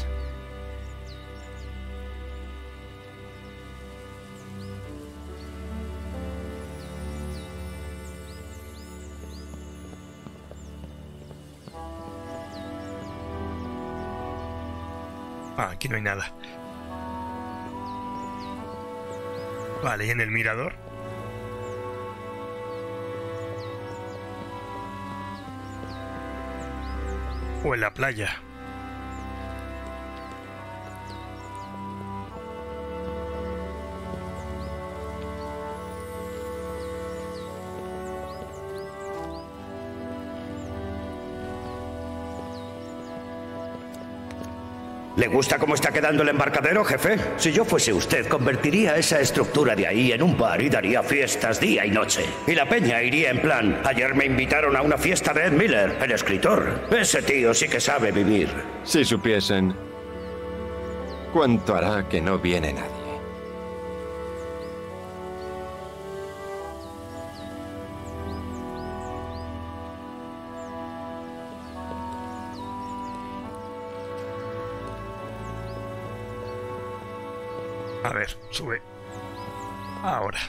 Ah, aquí no hay nada. Vale, ¿y en el mirador? O en la playa. ¿Le gusta cómo está quedando el embarcadero, jefe? Si yo fuese usted, convertiría esa estructura de ahí en un bar y daría fiestas día y noche. Y la peña iría en plan, ayer me invitaron a una fiesta de Ed Miller, el escritor. Ese tío sí que sabe vivir. Si supiesen cuánto hará que no viene nadie. A ver, sube. Ahora.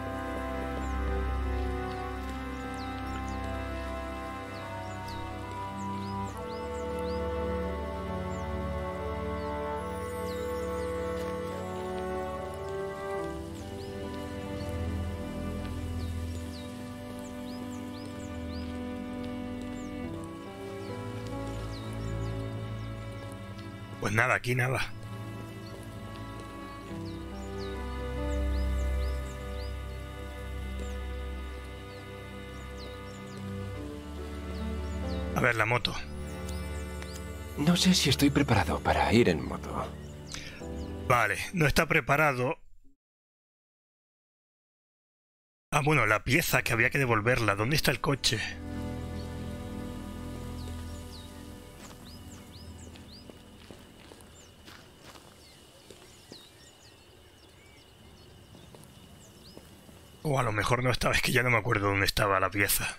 Pues nada, aquí nada. A ver, la moto. No sé si estoy preparado para ir en moto. Vale, no está preparado. Ah, bueno, la pieza que había que devolverla. ¿Dónde está el coche? O a lo mejor no estaba, es que ya no me acuerdo dónde estaba la pieza.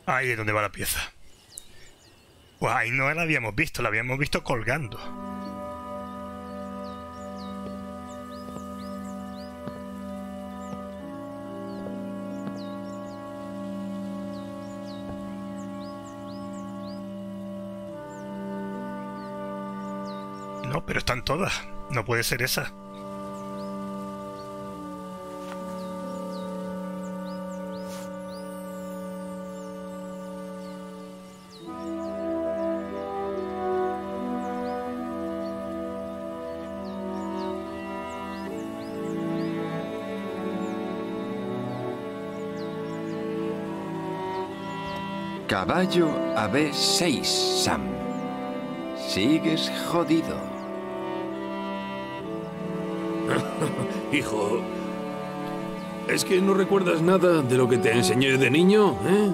Ahí es donde va la pieza. Pues ahí no la habíamos visto colgando. No, pero están todas. No puede ser esa. Caballo AB6, Sam. Sigues jodido. Hijo, ¿es que no recuerdas nada de lo que te enseñé de niño, eh?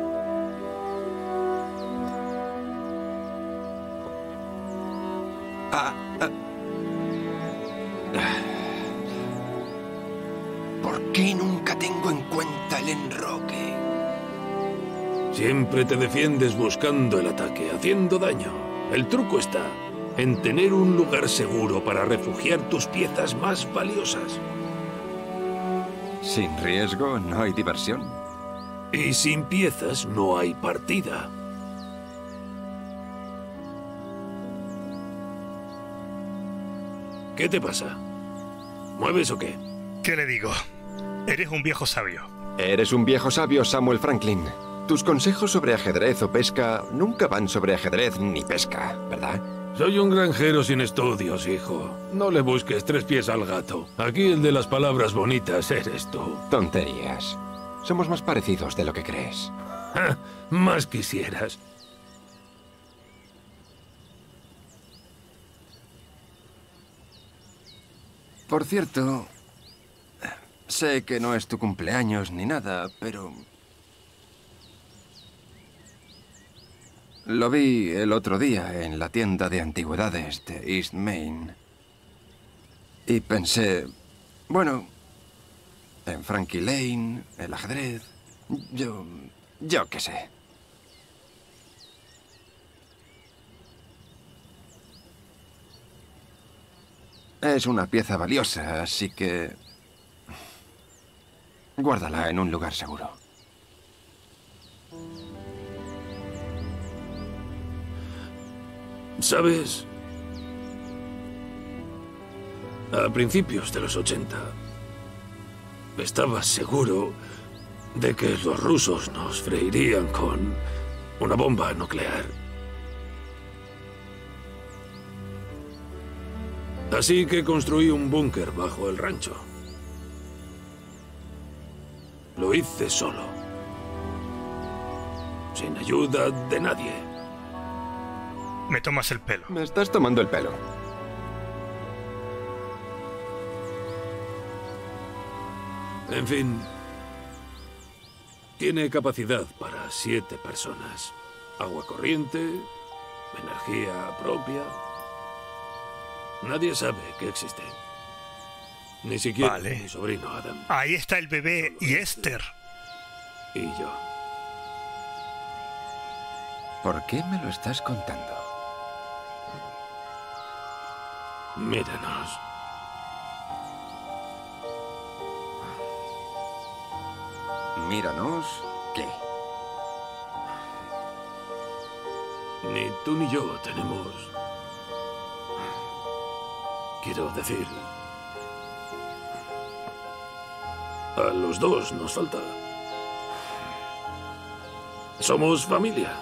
¿Por qué nunca tengo en cuenta el enroque? Siempre te defiendes buscando el ataque, haciendo daño. El truco está en tener un lugar seguro para refugiar tus piezas más valiosas. Sin riesgo no hay diversión. Y sin piezas no hay partida. ¿Qué te pasa? ¿Mueves o qué? ¿Qué le digo? Eres un viejo sabio. Eres un viejo sabio, Samuel Franklin. Tus consejos sobre ajedrez o pesca nunca van sobre ajedrez ni pesca, ¿verdad? Soy un granjero sin estudios, hijo. No le busques 3 pies al gato. Aquí el de las palabras bonitas eres tú. Tonterías. Somos más parecidos de lo que crees. Más quisieras. Por cierto, sé que no es tu cumpleaños ni nada, pero... lo vi el otro día en la tienda de antigüedades de East Main. Y pensé, bueno, en Frankie Lane, el ajedrez, yo qué sé. Es una pieza valiosa, así que... guárdala en un lugar seguro. ¿Sabes? A principios de los 80, estaba seguro de que los rusos nos freirían con una bomba nuclear. Así que construí un búnker bajo el rancho. Lo hice solo, sin ayuda de nadie. Me tomas el pelo. Me estás tomando el pelo. En fin, tiene capacidad para 7 personas. Agua corriente, energía propia. Nadie sabe que existe. Ni siquiera mi sobrino Adam. Ahí está el bebé y Esther. Y yo. ¿Por qué me lo estás contando? Míranos. ¿Míranos? ¿Qué? Ni tú ni yo tenemos... quiero decir... a los dos nos falta. Somos familia.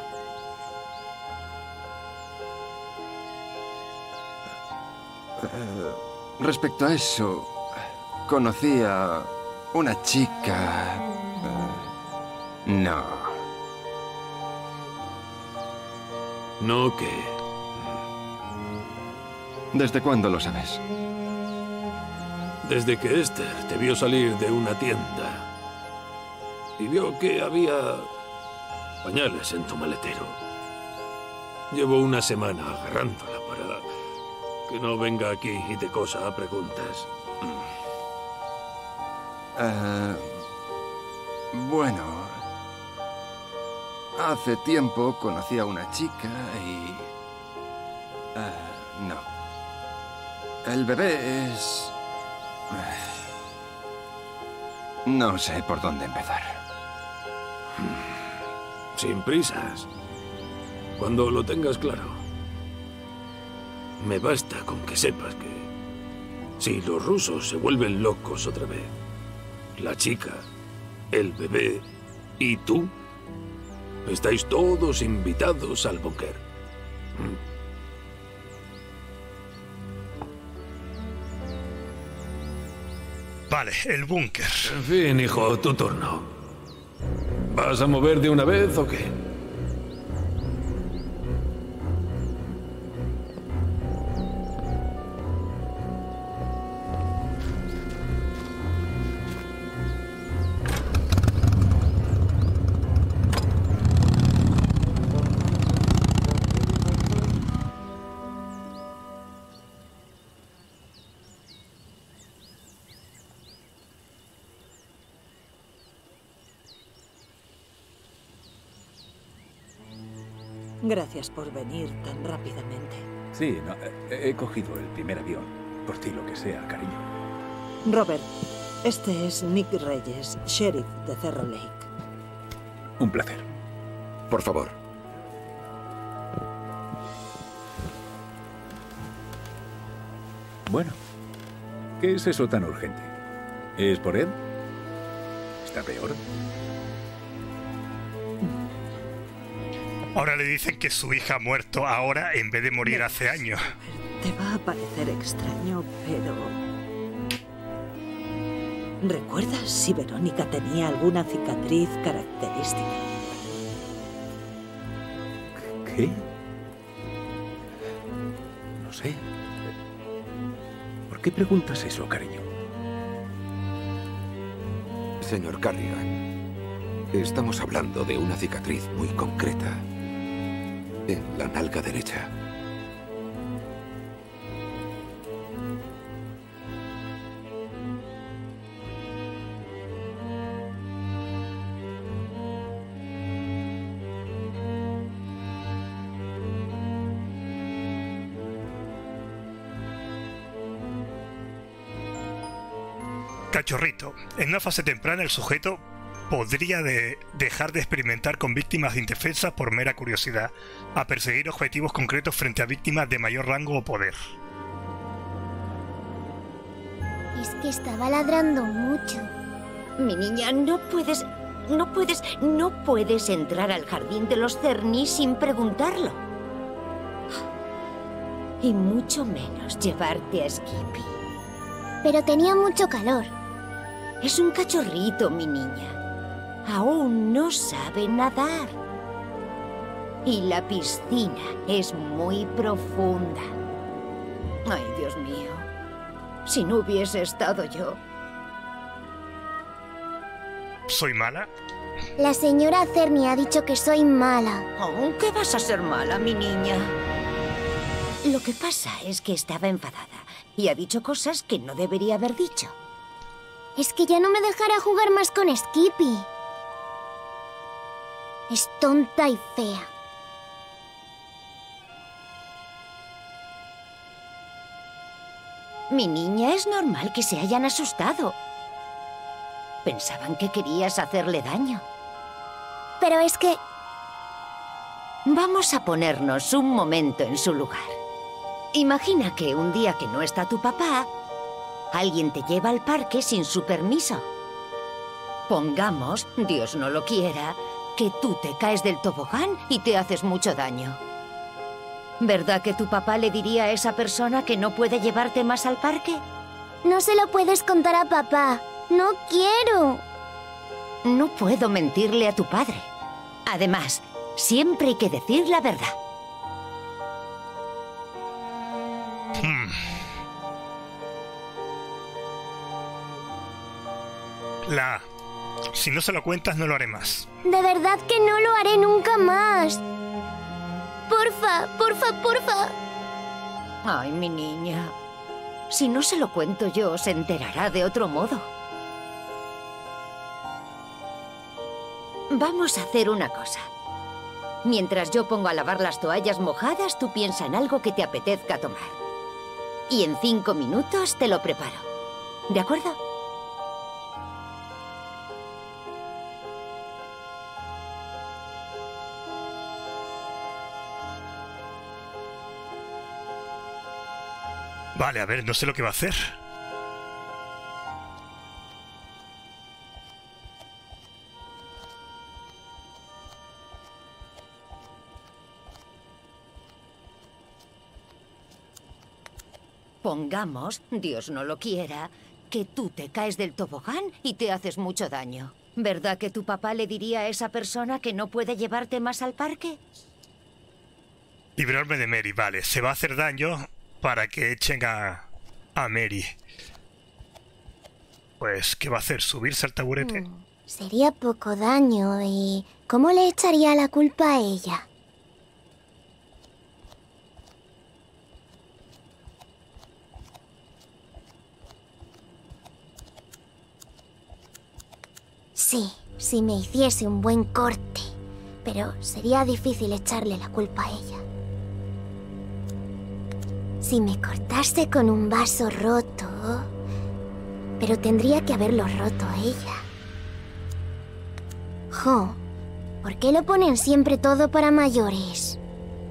Respecto a eso, conocí a una chica... no. ¿No qué? ¿Desde cuándo lo sabes? Desde que Esther te vio salir de una tienda y vio que había pañales en tu maletero. Llevo una semana agarrándola para que no venga aquí y te cosa a preguntas. Bueno... Hace tiempo conocí a una chica y... no. El bebé es... no sé por dónde empezar. Sin prisas. Cuando lo tengas claro. Me basta con que sepas que... si los rusos se vuelven locos otra vez, la chica, el bebé y tú, estáis todos invitados al búnker. Vale, el búnker. En fin, hijo, tu turno. ¿Vas a mover de una vez o qué? Gracias por venir tan rápidamente. Sí, no, he cogido el primer avión. Por ti lo que sea, cariño. Robert, este es Nick Reyes, sheriff de Cerro Lake. Un placer. Por favor. Bueno, ¿qué es eso tan urgente? ¿Es por Ed? ¿Está peor? Ahora le dicen que su hija ha muerto ahora en vez de morir hace años. Te va a parecer extraño, pero... ¿recuerdas si Verónica tenía alguna cicatriz característica? ¿Qué? No sé. ¿Por qué preguntas eso, cariño? Señor Carrigan, estamos hablando de una cicatriz muy concreta en la nalga derecha. Cachorrito, en una fase temprana el sujeto podría dejar de experimentar con víctimas indefensas por mera curiosidad, a perseguir objetivos concretos frente a víctimas de mayor rango o poder. Es que estaba ladrando mucho. Mi niña, no puedes entrar al jardín de los Cerny sin preguntarlo. Y mucho menos llevarte a Skippy. Pero tenía mucho calor. Es un cachorrito, mi niña. Aún no sabe nadar. Y la piscina es muy profunda. Ay, Dios mío. Si no hubiese estado yo. ¿Soy mala? La señora Cerny ha dicho que soy mala. ¿Aún qué vas a ser mala, mi niña? Lo que pasa es que estaba enfadada y ha dicho cosas que no debería haber dicho. Es que ya no me dejará jugar más con Skippy. Es tonta y fea. Mi niña, es normal que se hayan asustado. Pensaban que querías hacerle daño. Pero es que... Vamos a ponernos un momento en su lugar. Imagina que un día que no está tu papá, alguien te lleva al parque sin su permiso. Pongamos, Dios no lo quiera, que tú te caes del tobogán y te haces mucho daño. ¿Verdad que tu papá le diría a esa persona que no puede llevarte más al parque? No se lo puedes contar a papá. No quiero. No puedo mentirle a tu padre. Además, siempre hay que decir la verdad. Si no se lo cuentas, no lo haré más. De verdad que no lo haré nunca más. Porfa, porfa, porfa. Ay, mi niña. Si no se lo cuento yo, se enterará de otro modo. Vamos a hacer una cosa. Mientras yo pongo a lavar las toallas mojadas, tú piensa en algo que te apetezca tomar. Y en 5 minutos te lo preparo. ¿De acuerdo? Vale, a ver, no sé lo que va a hacer. Pongamos, Dios no lo quiera, que tú te caes del tobogán y te haces mucho daño. ¿Verdad que tu papá le diría a esa persona que no puede llevarte más al parque? Librarme de Mary, vale. Se va a hacer daño para que echen a Mary. Pues, ¿qué va a hacer? ¿Subirse al taburete? Sería poco daño y... ¿cómo le echaría la culpa a ella? Sí, si me hiciese un buen corte, pero sería difícil echarle la culpa a ella. Si me cortase con un vaso roto, pero tendría que haberlo roto ella. Jo, ¿por qué lo ponen siempre todo para mayores?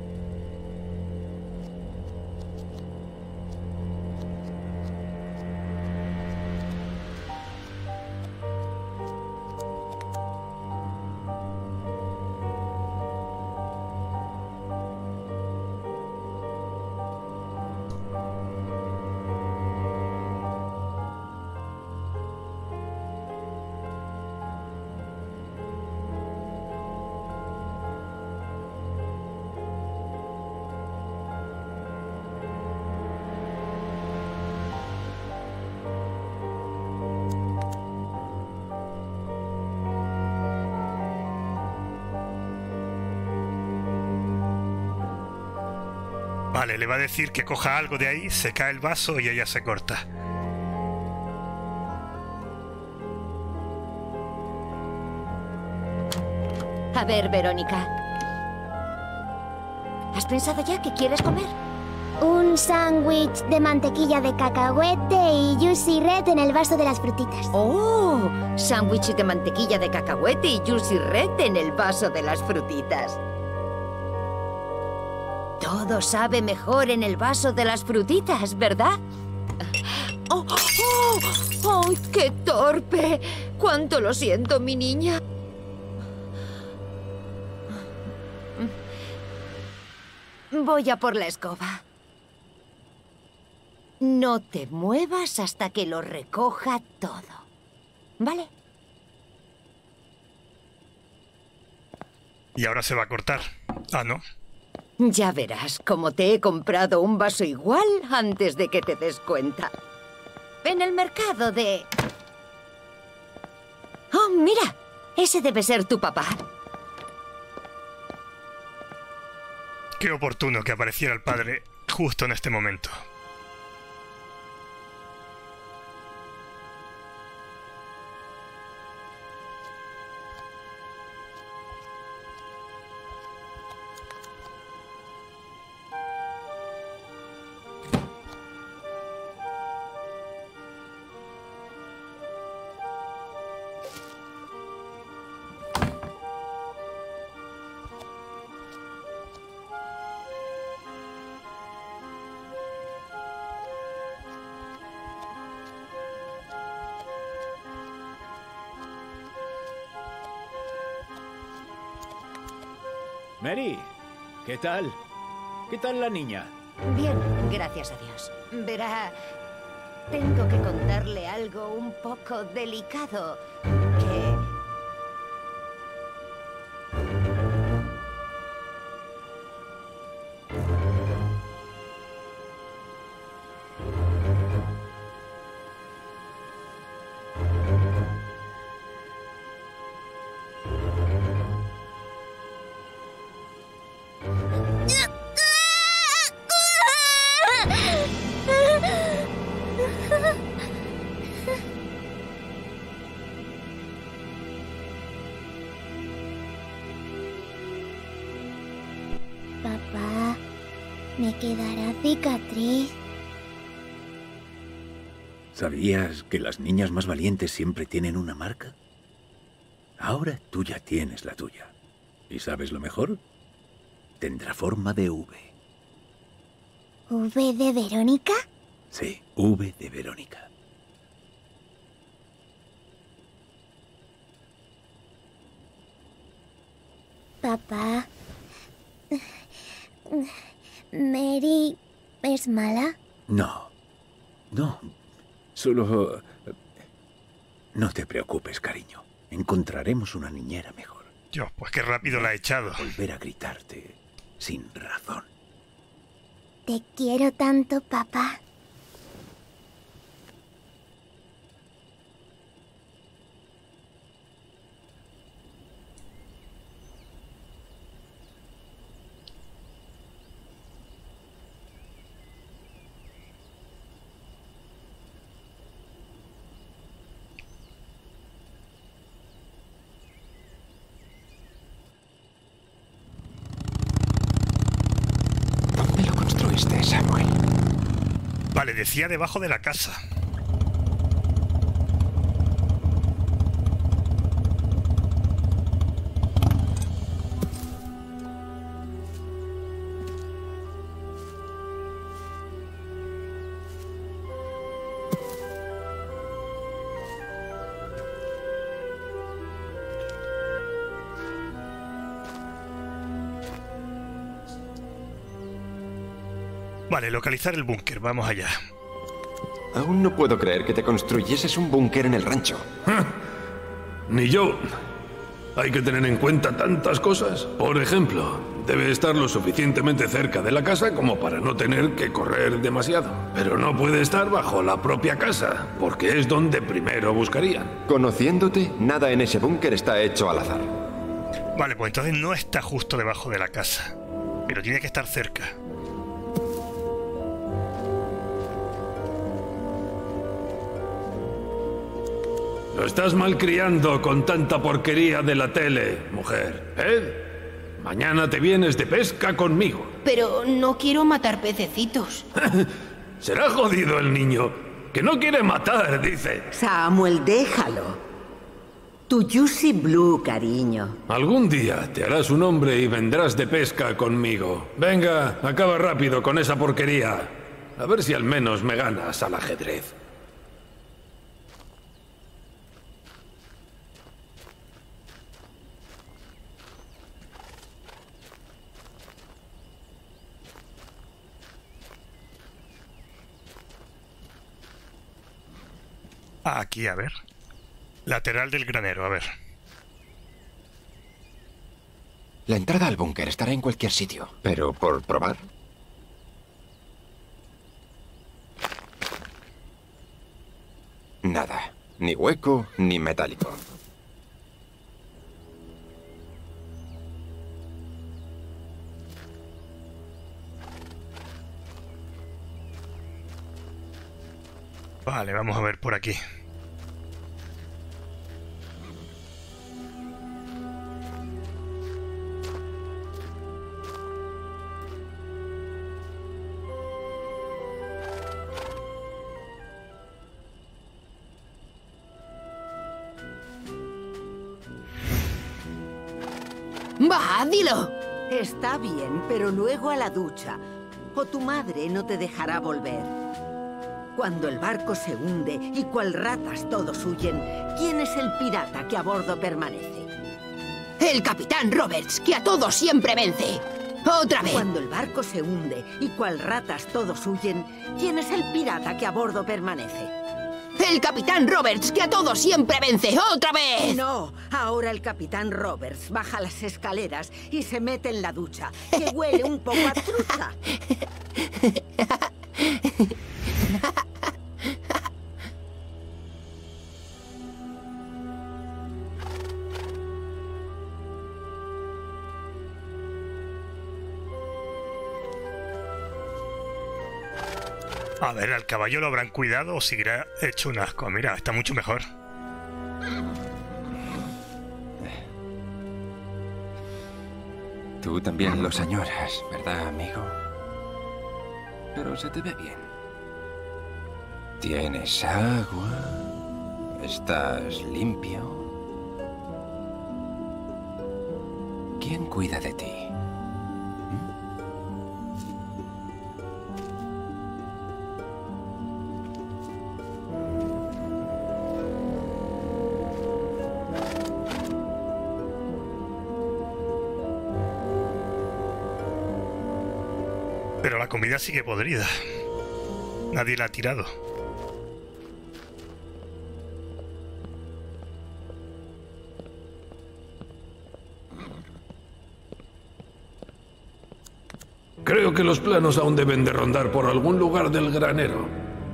Vale, le va a decir que coja algo de ahí, se cae el vaso y ella se corta. A ver, Verónica. ¿Has pensado ya qué quieres comer? Un sándwich de mantequilla de cacahuete y Juicy Red en el vaso de las frutitas. ¡Oh! Sándwich de mantequilla de cacahuete y Juicy Red en el vaso de las frutitas. Todo sabe mejor en el vaso de las frutitas, ¿verdad? ¡Oh! ¡Oh! ¡Oh! ¡Qué torpe! ¡Cuánto lo siento, mi niña! Voy a por la escoba. No te muevas hasta que lo recoja todo. ¿Vale? Y ahora se va a cortar. Ah, ¿no? Ya verás cómo te he comprado un vaso igual antes de que te des cuenta. En el mercado de... ¡Oh, mira! Ese debe ser tu papá. Qué oportuno que apareciera el padre justo en este momento. Mary, ¿qué tal? ¿Qué tal la niña? Bien, gracias a Dios. Verá, tengo que contarle algo un poco delicado. Que... Me quedará cicatriz. ¿Sabías que las niñas más valientes siempre tienen una marca? Ahora tú ya tienes la tuya. ¿Y sabes lo mejor? Tendrá forma de V. ¿V de Verónica? Sí, V de Verónica. Papá. ¿Mary es mala? No. No. Solo... No te preocupes, cariño. Encontraremos una niñera mejor. Dios, pues qué rápido la ha echado. Volver a gritarte sin razón. Te quiero tanto, papá. Samuel. Vale, decía debajo de la casa. Vale, localizar el búnker, vamos allá. Aún no puedo creer que te construyeses un búnker en el rancho. Ni yo. Hay que tener en cuenta tantas cosas. Por ejemplo, debe estar lo suficientemente cerca de la casa como para no tener que correr demasiado. Pero no puede estar bajo la propia casa, porque es donde primero buscarían. Conociéndote, nada en ese búnker está hecho al azar. Vale, pues entonces no está justo debajo de la casa, pero tiene que estar cerca. Lo estás malcriando con tanta porquería de la tele, mujer. Mañana te vienes de pesca conmigo. Pero no quiero matar pececitos. Será jodido el niño, que no quiere matar, dice. Samuel, déjalo. Tu Juicy Blue, cariño. Algún día te harás un hombre y vendrás de pesca conmigo. Venga, acaba rápido con esa porquería. A ver si al menos me ganas al ajedrez. Aquí, a ver. Lateral del granero, a ver. La entrada al búnker estará en cualquier sitio. Pero, ¿por probar? Nada. Ni hueco, ni metálico. Vale, vamos a ver por aquí. ¡Va, dilo! Está bien, pero luego a la ducha. O tu madre no te dejará volver. Cuando el barco se hunde y cual ratas todos huyen, ¿quién es el pirata que a bordo permanece? El Capitán Roberts, que a todos siempre vence. ¡Otra vez! Cuando el barco se hunde y cual ratas todos huyen, ¿quién es el pirata que a bordo permanece? El Capitán Roberts, que a todos siempre vence. ¡Otra vez! No, ahora el Capitán Roberts baja las escaleras y se mete en la ducha, que huele un poco a trucha. A ver, ¿al caballo lo habrán cuidado o seguirá hecho un asco? Mira, está mucho mejor. Tú también los añoras, ¿verdad, amigo? pero se te ve bien. Tienes agua, estás limpio. ¿Quién cuida de ti? Pero la comida sigue podrida. Nadie la ha tirado. Creo que los planos aún deben de rondar por algún lugar del granero.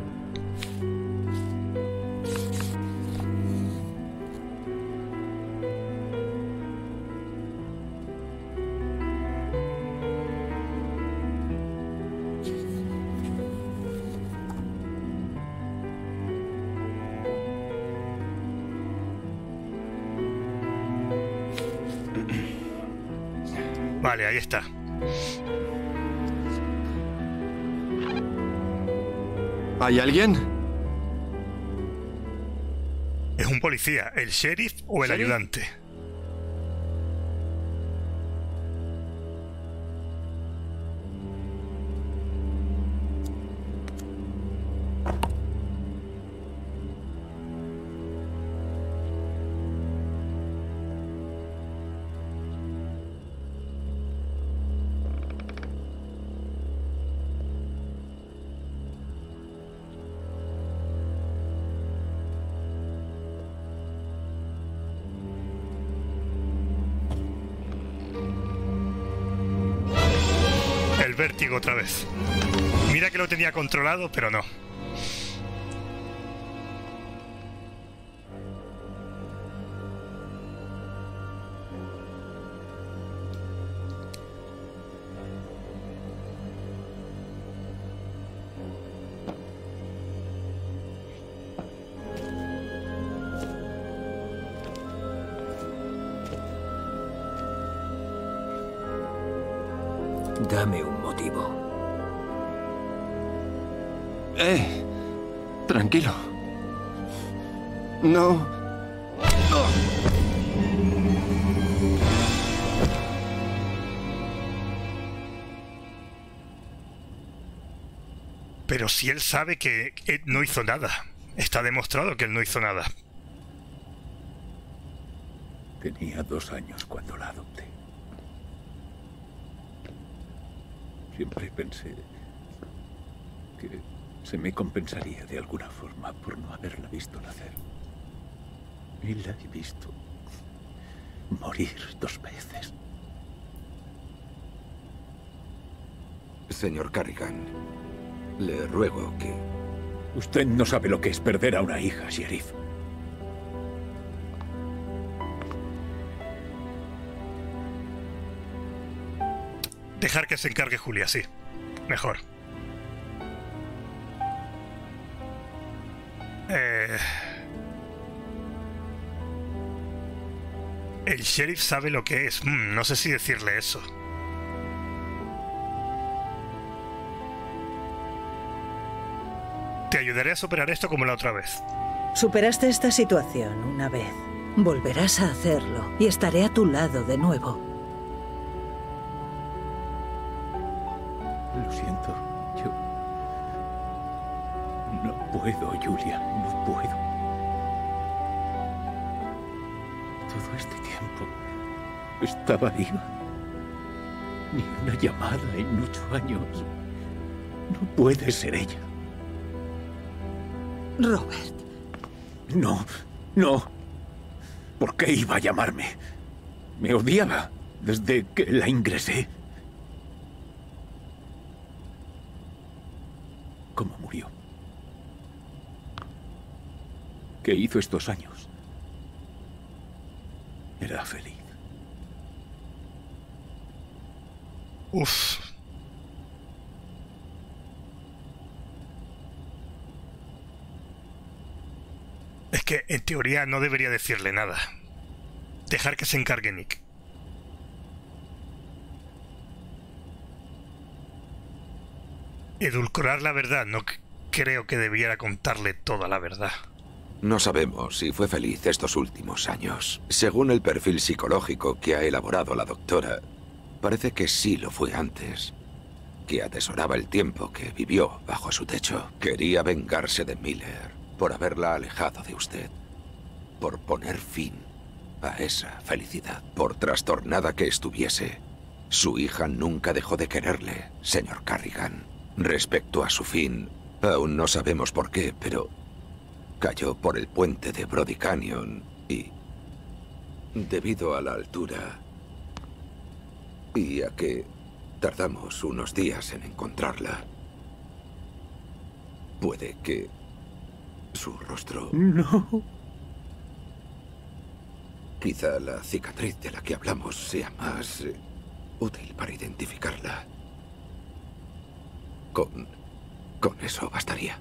Vale, ahí está. ¿Hay alguien? Es un policía, el sheriff o el ¿Sheriff? ayudante. El vértigo otra vez. Mira que lo tenía controlado, pero no. Dame un motivo. Tranquilo. No. Pero si él sabe que Ed no hizo nada. Está demostrado que él no hizo nada. Tenía 2 años cuando la adopté. Siempre pensé que se me compensaría de alguna forma por no haberla visto nacer. Y la he visto morir 2 veces. Señor Carrigan, le ruego que... Usted no sabe lo que es perder a una hija, sheriff. Dejar que se encargue Julia, sí. Mejor. El sheriff sabe lo que es. No sé si decirle eso. Te ayudaré a superar esto como la otra vez. Superaste esta situación una vez. Volverás a hacerlo y estaré a tu lado de nuevo. Lo siento, yo... No puedo, Julia, no puedo. Todo este tiempo estaba viva. Ni una llamada en 8 años. No puede ser ella. Robert. No, no. ¿Por qué iba a llamarme? Me odiaba desde que la ingresé. ¿Cómo murió? ¿Qué hizo estos años? Era feliz. Uf. Es que, en teoría, no debería decirle nada. Dejar que se encargue Nick. edulcorar la verdad. No creo que debiera contarle toda la verdad. No sabemos si fue feliz estos últimos años. Según el perfil psicológico que ha elaborado la doctora, parece que sí lo fue antes. Que atesoraba el tiempo que vivió bajo su techo. Quería vengarse de Miller por haberla alejado de usted. Por poner fin a esa felicidad. Por trastornada que estuviese, su hija nunca dejó de quererle, señor Carrigan. Respecto a su fin, aún no sabemos por qué, pero cayó por el puente de Brody Canyon y, debido a la altura y a que tardamos unos días en encontrarla, puede que su rostro... No. Quizá la cicatriz de la que hablamos sea más útil para identificarla. Con eso bastaría.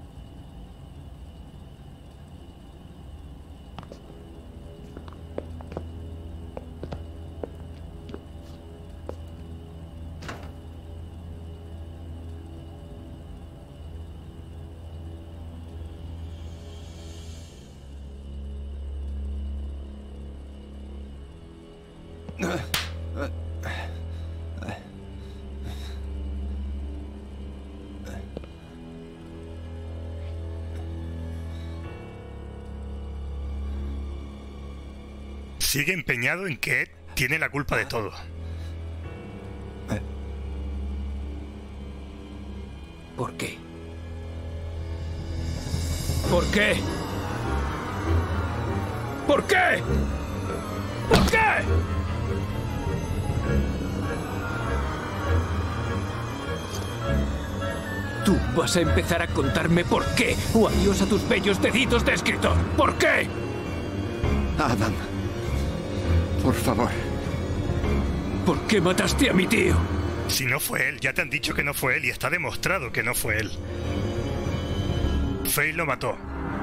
Sigue empeñado en que Ed tiene la culpa de todo. ¿Por qué? ¿Por qué? ¿Por qué? ¿Por qué? Tú vas a empezar a contarme por qué. O adiós a tus bellos deditos de escritor. ¿Por qué? Adam, por favor. ¿Por qué mataste a mi tío? Si no fue él, ya te han dicho que no fue él y está demostrado que no fue él. Faye lo mató.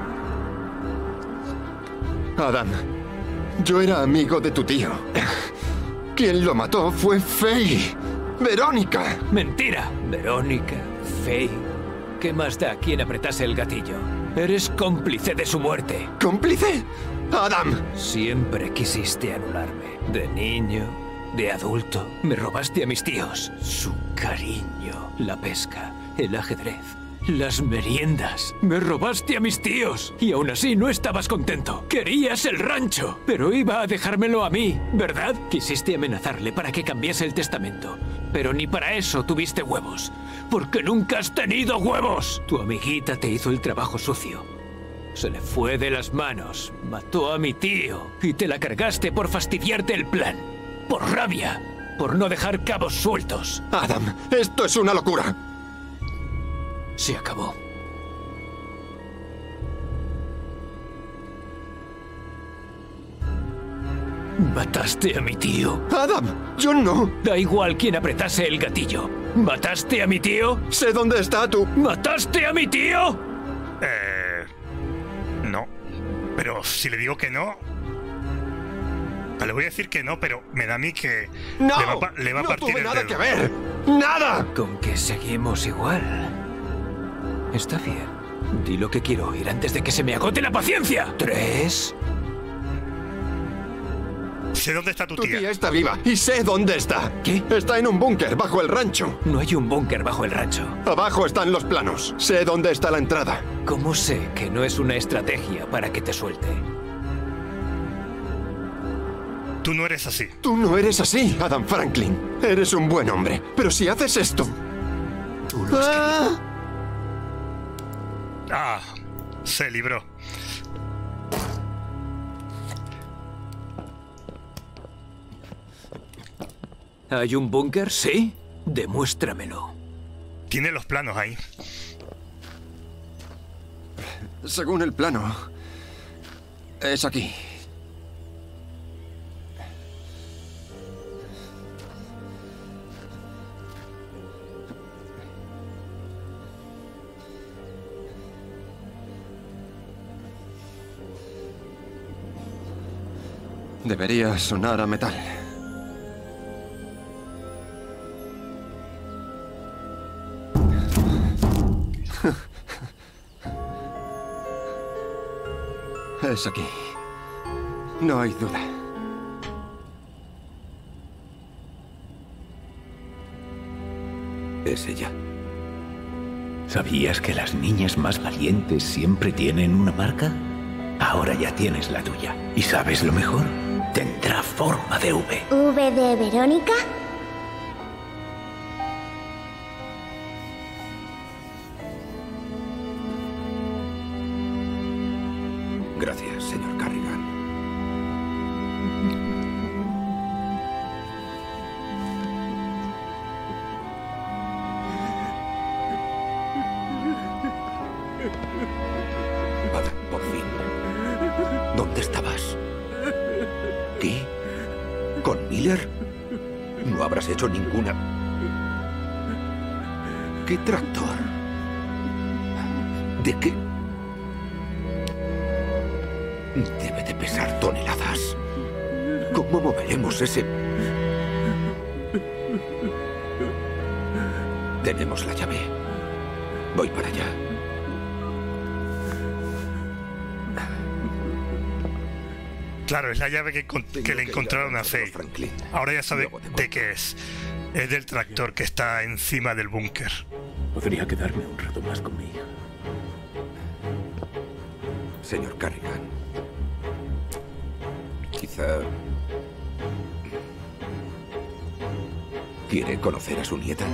Adam, yo era amigo de tu tío. Quien lo mató fue Faye. ¡Verónica! Mentira. Verónica, Faye. ¿Qué más da quien apretase el gatillo? Eres cómplice de su muerte. ¿Cómplice? ¡Adam! Siempre quisiste anularme. De niño, de adulto, me robaste a mis tíos. Su cariño, la pesca, el ajedrez, las meriendas. Me robaste a mis tíos. Y aún así no estabas contento. Querías el rancho. Pero iba a dejármelo a mí, ¿verdad? Quisiste amenazarle para que cambiase el testamento. Pero ni para eso tuviste huevos. Porque nunca has tenido huevos. Tu amiguita te hizo el trabajo sucio. Se le fue de las manos. Mató a mi tío. Y te la cargaste por fastidiarte el plan. Por rabia. Por no dejar cabos sueltos. Adam, esto es una locura. Se acabó. Mataste a mi tío. Adam, yo no. Da igual quién apretase el gatillo. ¿Mataste a mi tío? Sé dónde está tú. ¿Mataste a mi tío? No. Pero si le digo que no... Le voy a decir que no, pero me da a mí que... ¡No! Le va a no partir tuve el nada dedo. que ver. ¡Nada! Con que seguimos igual. Está bien. Di lo que quiero oír antes de que se me agote la paciencia. 3. Sé dónde está tu Tu tía. tía está viva y sé dónde está. ¿Qué? Está en un búnker bajo el rancho. No hay un búnker bajo el rancho. Abajo están los planos. Sé dónde está la entrada. ¿Cómo sé que no es una estrategia para que te suelte? Tú no eres así. Tú no eres así, Adam Franklin. Eres un buen hombre. Pero si haces esto... Tú lo has querido. Se libró. ¿Hay un búnker? ¿Sí? Demuéstramelo. Tiene los planos ahí. Según el plano... es aquí. Debería sonar a metal. Es aquí. No hay duda. Es ella. ¿Sabías que las niñas más valientes siempre tienen una marca? Ahora ya tienes la tuya. ¿Y sabes lo mejor? Tendrá forma de V. ¿V de Verónica? Gracias, señor Carrigan. Vale, por fin. ¿Dónde estabas? ¿Qué? ¿Con Miller? No habrás hecho ninguna... ¿Qué tractor? ¿De qué? Debe de pesar toneladas. ¿Cómo moveremos ese...? Tenemos la llave. Voy para allá. Claro, es la llave que le encontraron a Faye. Ahora ya sabe de qué es. Es del tractor que está encima del búnker. Podría quedarme un rato más con mi hija. Señor Carrigan, quizá... ¿quiere conocer a su nieta?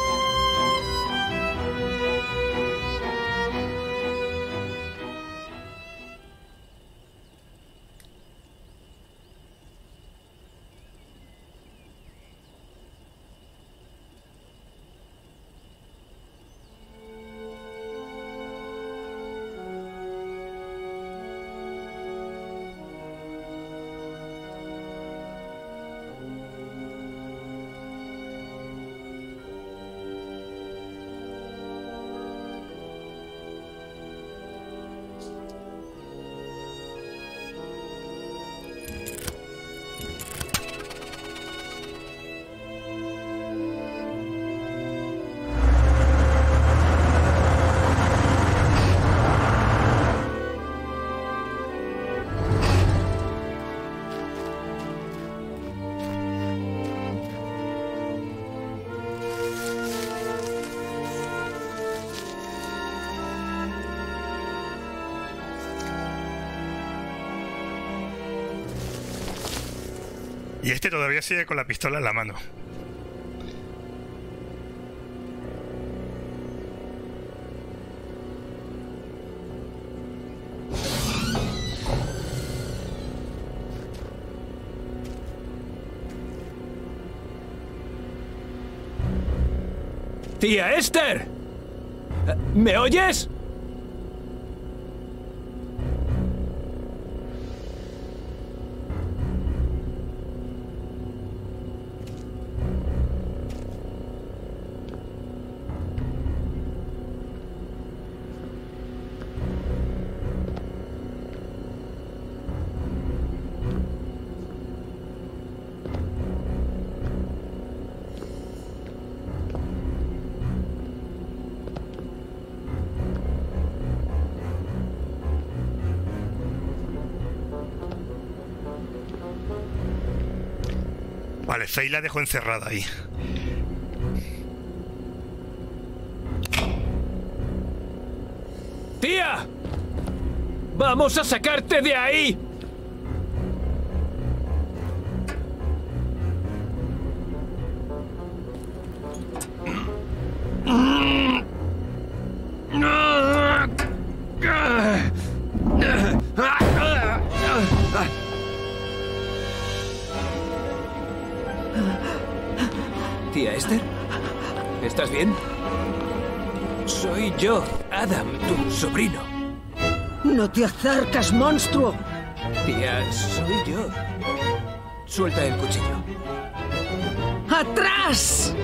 Y este todavía sigue con la pistola en la mano. ¡Tía Esther! ¿Me oyes? Vale, Faye la dejó encerrada ahí. ¡Tía! ¡Vamos a sacarte de ahí! Tía Esther, ¿estás bien? Soy yo, Adam, tu sobrino. ¡No te acerques, monstruo! Tía, soy yo. Suelta el cuchillo. ¡Atrás!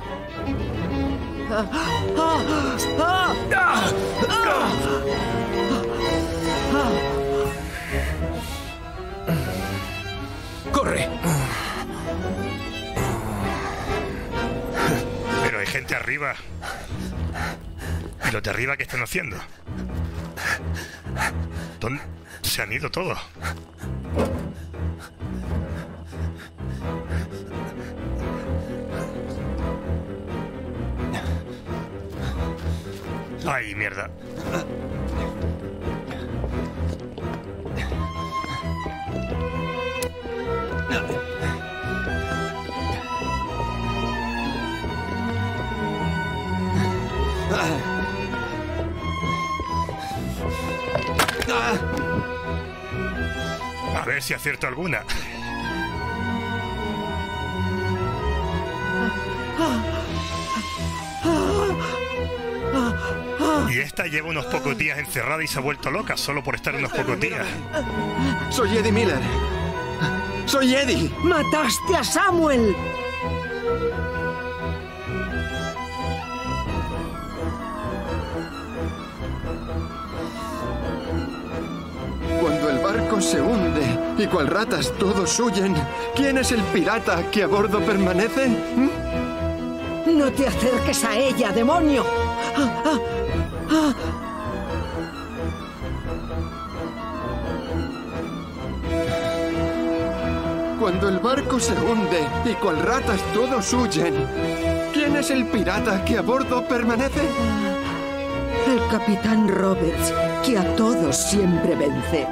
¡Corre! Pero hay gente arriba. ¿Y los de arriba qué están haciendo? ¿Dónde se han ido todos? ¡Ay, mierda! A ver si acierto alguna. Y esta lleva unos pocos días encerrada y se ha vuelto loca solo por estar unos pocos días. Soy Eddie Miller. ¡Soy Eddie! ¡Mataste a Samuel! Cuando el barco se hunde y cual ratas todos huyen, ¿quién es el pirata que a bordo permanece? ¡No te acerques a ella, demonio! Cuando el barco se hunde y cual ratas todos huyen, ¿quién es el pirata que a bordo permanece? El capitán Roberts, que a todos siempre vence.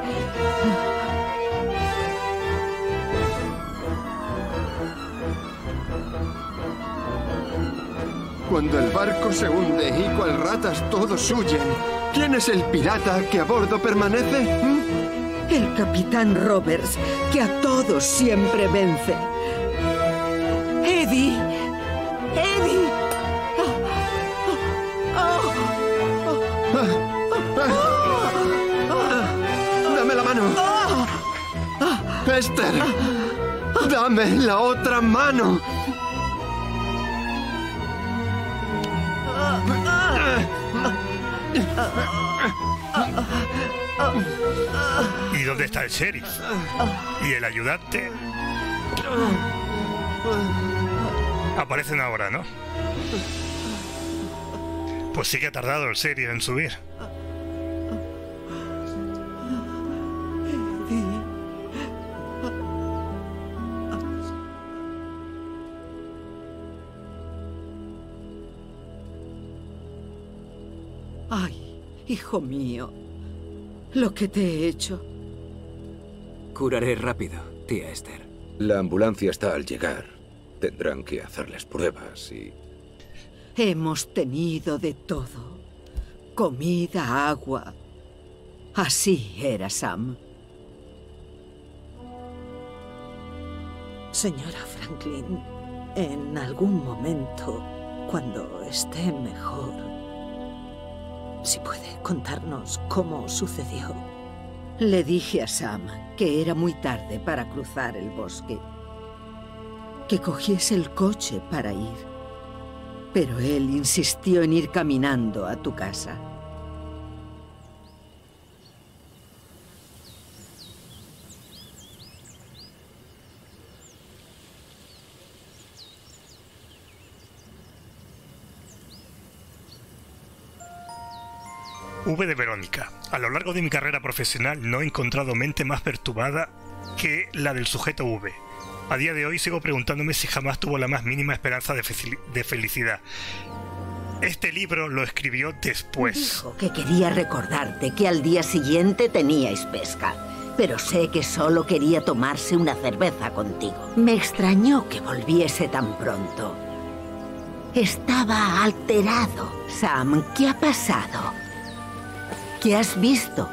Cuando el barco se hunde y cual ratas todos huyen, ¿quién es el pirata que a bordo permanece? El capitán Roberts, que a todos siempre vence. ¡Eddie! ¡Eddie! ¡Dame la mano! ¡Esther! ¡Dame la otra mano! ¿Y dónde está el sheriff? ¿Y el ayudante? Aparecen ahora, ¿no? Pues sí que ha tardado el sheriff en subir. Ay, hijo mío, lo que te he hecho. Curaré rápido, tía Esther. La ambulancia está al llegar. Tendrán que hacerles pruebas y... Hemos tenido de todo. Comida, agua. Así era Sam. Señora Franklin, en algún momento, cuando esté mejor, si puede contarnos cómo sucedió. Le dije a Sam que era muy tarde para cruzar el bosque, que cogiese el coche para ir, pero él insistió en ir caminando a tu casa. V de Verónica. A lo largo de mi carrera profesional no he encontrado mente más perturbada que la del sujeto V. A día de hoy sigo preguntándome si jamás tuvo la más mínima esperanza de felicidad. Este libro lo escribió después. Dijo que quería recordarte que al día siguiente teníais pesca, pero sé que solo quería tomarse una cerveza contigo. Me extrañó que volviese tan pronto. Estaba alterado. Sam, ¿qué ha pasado? ¿Qué has visto?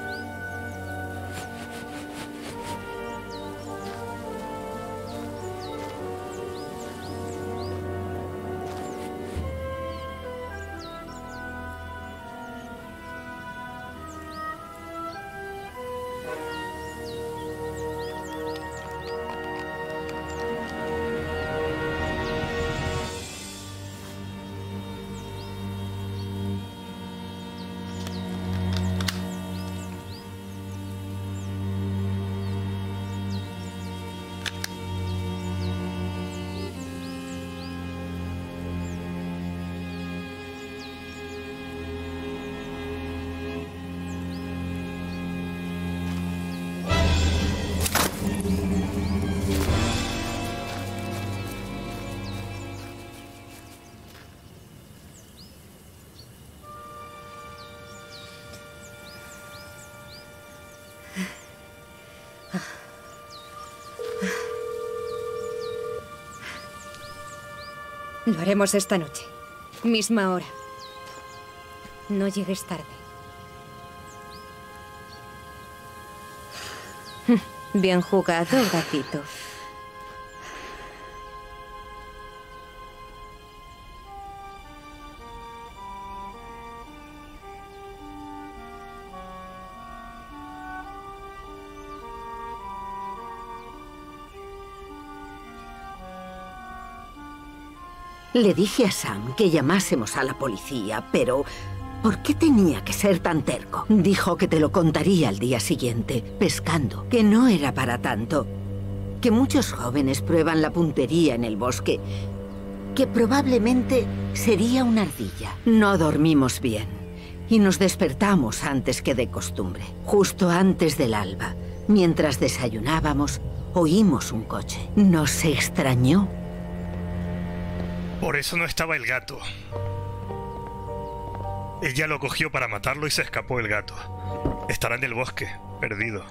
Lo haremos esta noche. Misma hora. No llegues tarde. Bien jugado, gatito. Le dije a Sam que llamásemos a la policía, pero ¿por qué tenía que ser tan terco? Dijo que te lo contaría al día siguiente, pescando, que no era para tanto, que muchos jóvenes prueban la puntería en el bosque, que probablemente sería una ardilla. No dormimos bien y nos despertamos antes que de costumbre. Justo antes del alba, mientras desayunábamos, oímos un coche. Nos extrañó. Por eso no estaba el gato. Ella lo cogió para matarlo y se escapó el gato. Estará en el bosque, perdido.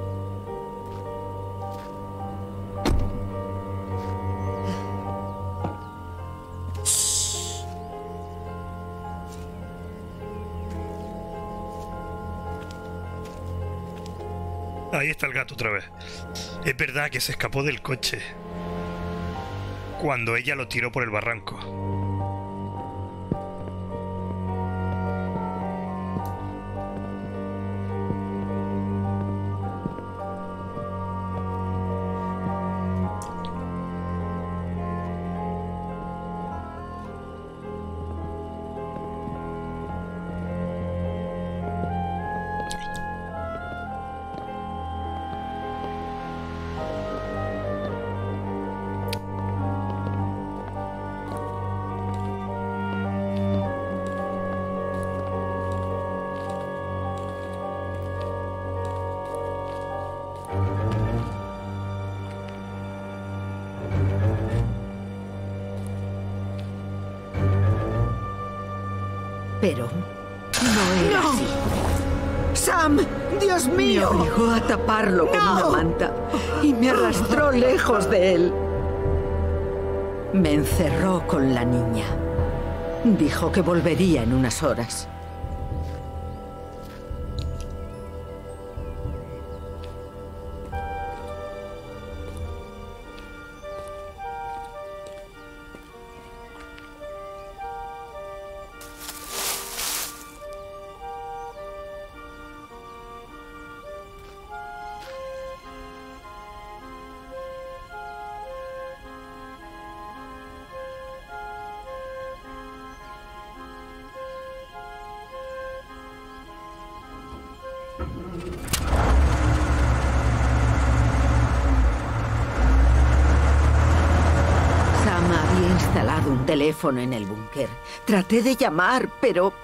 Ahí está el gato otra vez. Es verdad que se escapó del coche cuando ella lo tiró por el barranco. Pero no era así. ¡Sam! ¡Dios mío! Me obligó a taparlo con una manta y me arrastró lejos de él. Me encerró con la niña. Dijo que volvería en unas horas. Teléfono en el búnker. Traté de llamar, pero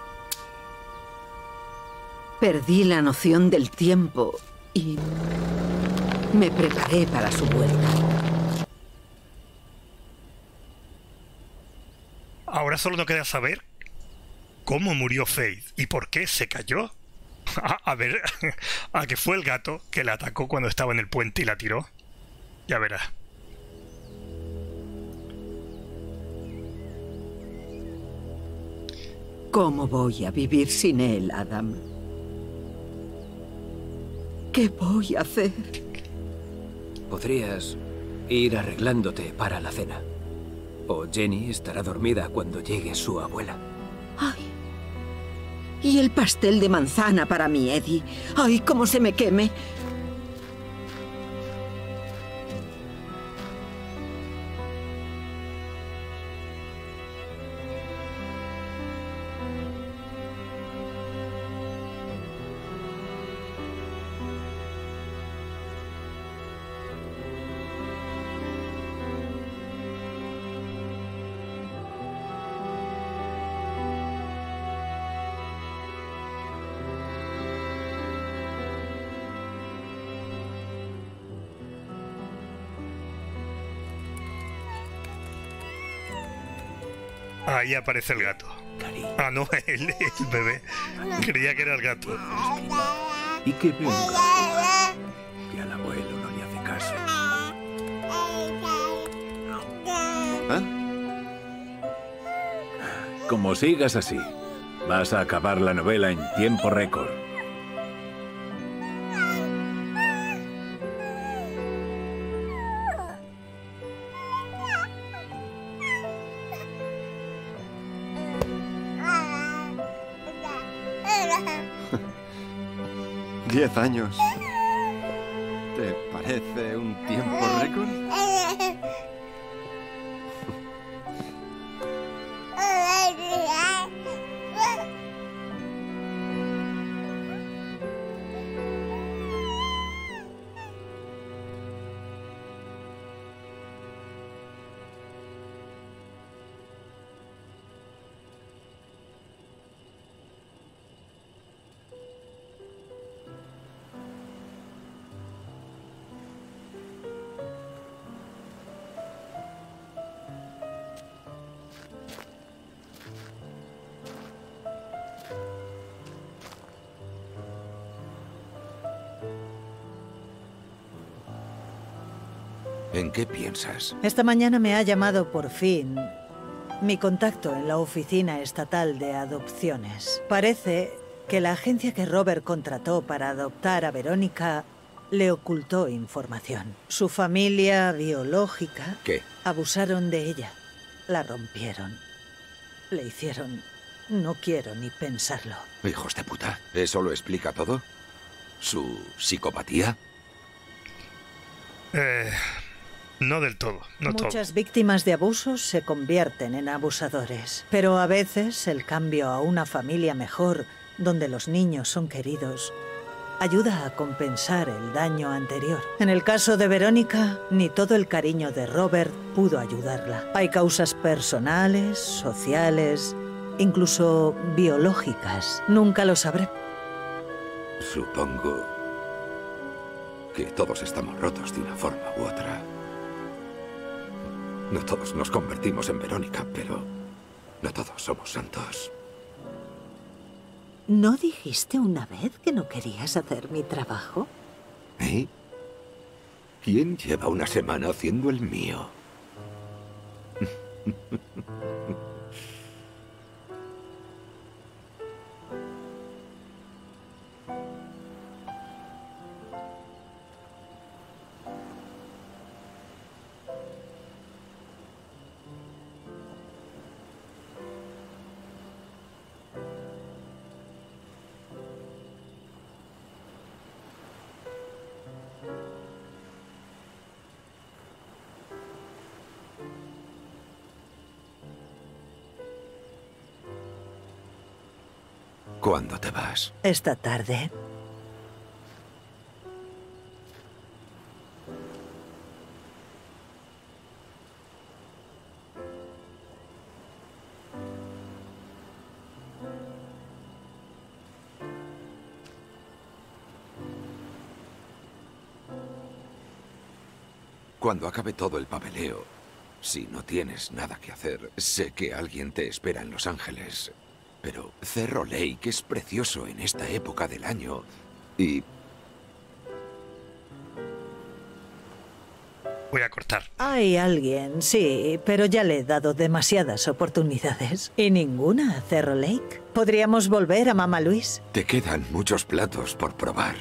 perdí la noción del tiempo y me preparé para su vuelta. Ahora solo nos queda saber cómo murió Faith y por qué se cayó. A ver, a que fue el gato que la atacó cuando estaba en el puente y la tiró. Ya verás. ¿Cómo voy a vivir sin él, Adam? ¿Qué voy a hacer? Podrías ir arreglándote para la cena. O Jenny estará dormida cuando llegue su abuela. ¡Ay! Y el pastel de manzana para mi Eddie. ¡Ay, cómo se me queme! Ahí aparece el gato. Ah, no, el bebé. Creía que era el gato. Y que venga. Que al abuelo no le hace caso. Como sigas así, vas a acabar la novela en tiempo récord. ¿10 años? ¿Te parece un tiempo récord? ¿En qué piensas? Esta mañana me ha llamado por fin mi contacto en la Oficina Estatal de Adopciones. Parece que la agencia que Robert contrató para adoptar a Verónica le ocultó información. Su familia biológica... ¿Qué? Abusaron de ella. La rompieron. Le hicieron... No quiero ni pensarlo. Hijos de puta. ¿Eso lo explica todo? ¿Su psicopatía? No del todo, no todo. Muchas víctimas de abusos se convierten en abusadores. Pero a veces el cambio a una familia mejor, donde los niños son queridos, ayuda a compensar el daño anterior. En el caso de Verónica, ni todo el cariño de Robert pudo ayudarla. Hay causas personales, sociales, incluso biológicas. Nunca lo sabré. Supongo que todos estamos rotos de una forma u otra. No todos nos convertimos en Verónica, pero no todos somos santos. ¿No dijiste una vez que no querías hacer mi trabajo? ¿Eh? ¿Quién lleva una semana haciendo el mío? ¿Cuándo te vas? Esta tarde. Cuando acabe todo el papeleo, si no tienes nada que hacer, sé que alguien te espera en Los Ángeles. Pero Cerro Lake es precioso en esta época del año y... Voy a cortar. Hay alguien, sí, pero ya le he dado demasiadas oportunidades. Y ninguna a Cerro Lake. ¿Podríamos volver a Mamá Luis? Te quedan muchos platos por probar.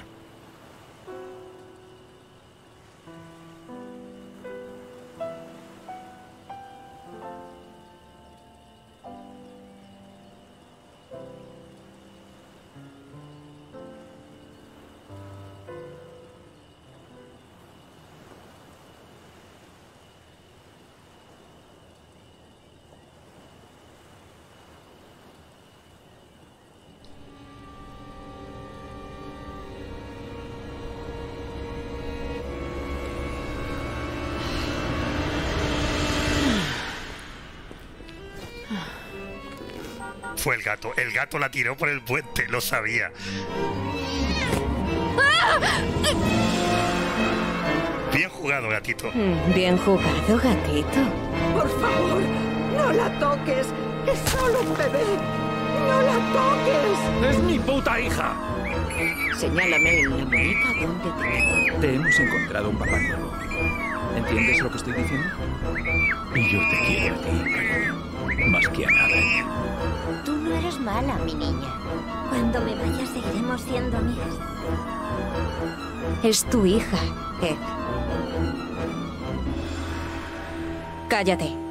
Fue el gato. El gato la tiró por el puente, lo sabía. Bien jugado, gatito. Bien jugado, gatito. Por favor, no la toques. Es solo un bebé. No la toques. ¡Es mi puta hija! Señálame en la monita dónde te quedo. Te hemos encontrado un papá nuevo. ¿Entiendes lo que estoy diciendo? Y yo te quiero a ti, cariño. Más que a nada. Tú no eres mala, mi niña. Cuando me vaya seguiremos siendo amigas. Es tu hija, Ed. Cállate.